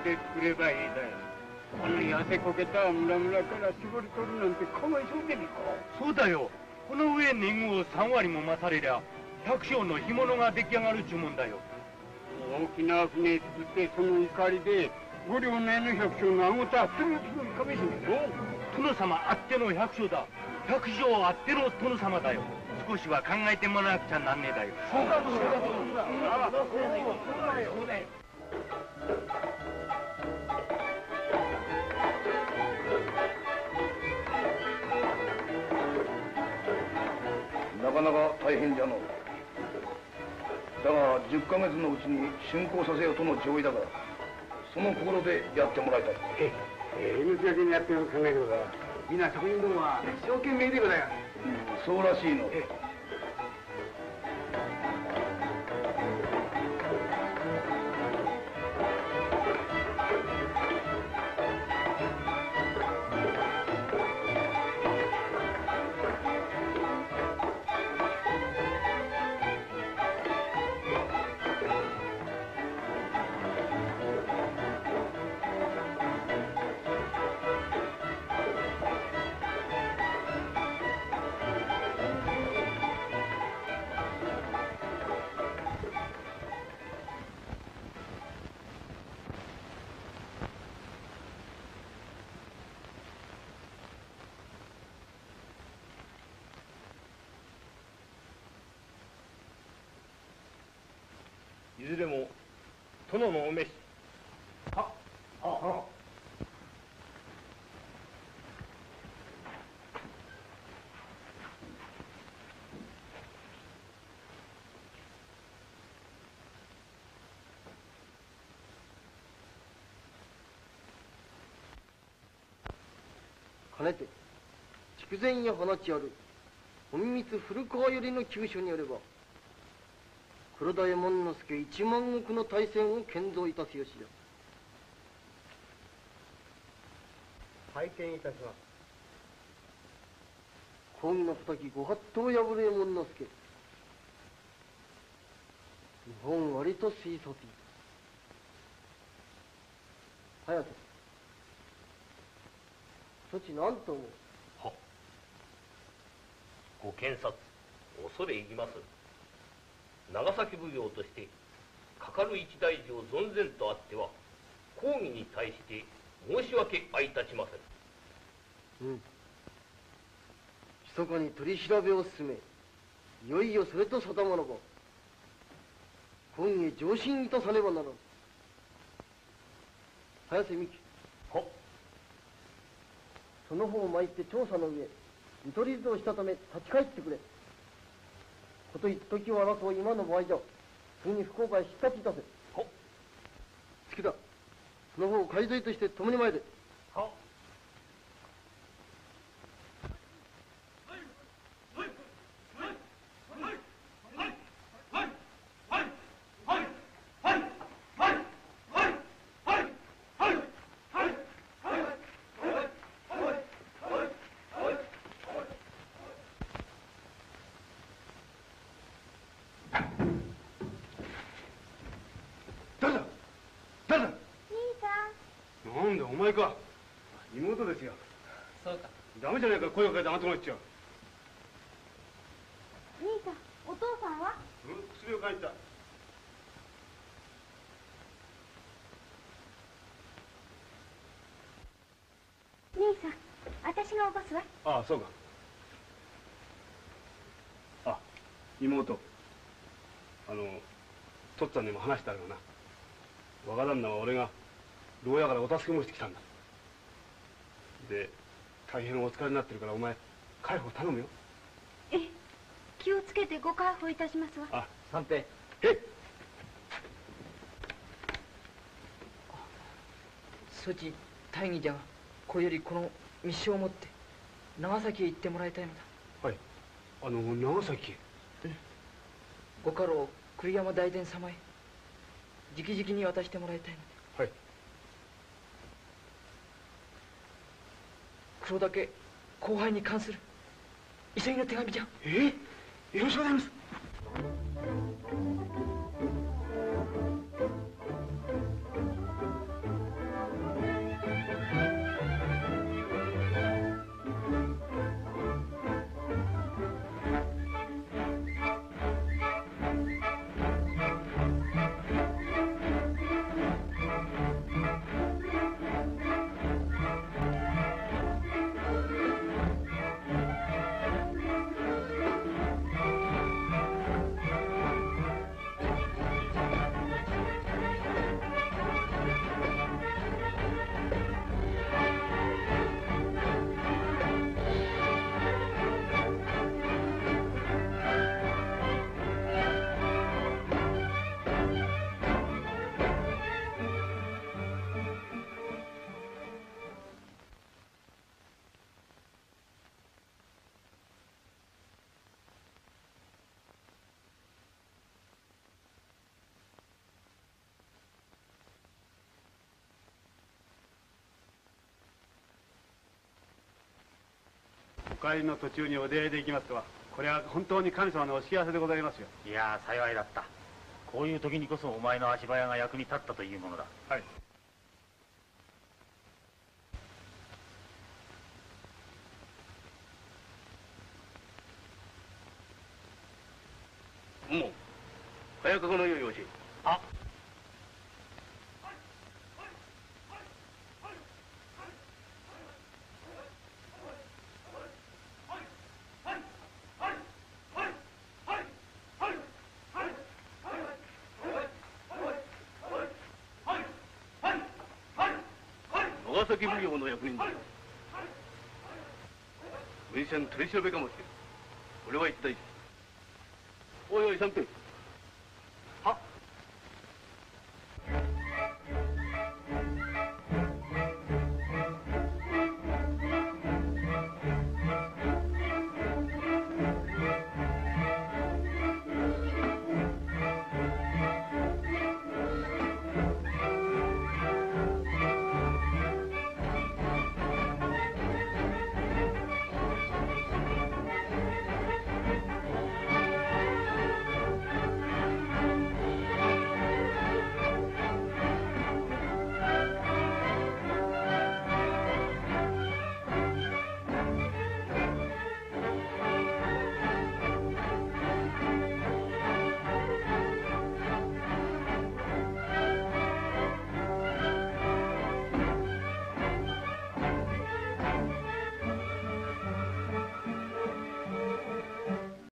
てくればいいだよ。この痩せこけた村々から絞り取るなんてかわいそうでみか。 そうだよ。この上年貢を三割も増されりゃ百姓の干物が出来上がるちゅうもんだよ。 大きな船作ってその怒りで五両の絵の百姓の顎とあってのつもりかもしれないよ。 殿様あっての百姓だ。百姓あっての殿様だよ。少しは考えてもらわなくちゃなんねえだよ。 そうだそうだそうだそうだよ。 なかなか大変じゃの。だがじゅっかげつのうちに竣工させようとの上意だから、その心でやってもらいたい。 ええ、命がけにやってる考えでございます。みんな職人どもは一生懸命でございます。 うん、そうらしいの。 いずれも殿のお召し。 はあはかねて筑前屋放ちある隠密古川よりの急所によれば、黒田右衛門之助一万石の大戦を建造いたすよしや。 拝見いたします。 公儀のたたきご法度破る右衛門之助、日本割と推察。早瀬、そち何と思う。 はご検察恐れ入ります。長崎奉行としてかかる一大事を存然とあっては公儀に対して申し訳あいたちません。 うん。密かに取り調べを進め、いよいよそれと定まらば公儀へ上申いたさねばならん。早瀬美紀、 はその方を参って調査の上見取り図をしたため立ち返ってくれ。こと一時を争う今の場合じゃ、すぐに福岡へ出立いたせ。 は月田、その方を海賊として共に参れ。 はなんだお前か。妹ですよ。 そうか。 ダメじゃないか、声をかけてあなたが言っちゃう。 兄さん、お父さんは？ うん、薬を買いに行った。 兄さん、私が起こすわ。 ああ、そうか。あ、妹。あの、とっつぁんにも話してあるがな。若旦那は俺が牢屋からお助けもしてきたんだ。で、大変お疲れになってるからお前、介抱頼むよ。 ええ、気をつけてご介抱いたしますわ。 あ、 三平。 えそち大義じゃが、これよりこの密書を持って長崎へ行ってもらいたいのだ。 はい。あの、長崎へ。 うん。ご家老栗山大伝様へ直々に渡してもらいたいので。 はい。 黒岳後輩に関する急ぎの手紙じゃ。 ええ、よろしくございます。 帰りの途中にお出会いできますとは、これは本当に神様のお幸せでございますよ。 いや幸いだった。こういう時にこそお前の足早が役に立ったというものだ。 はい。 もう早川のよいよし。 あ。 長崎奉行の役人だ。文社の取り調べかもしれん。俺は一体。おいおい三平。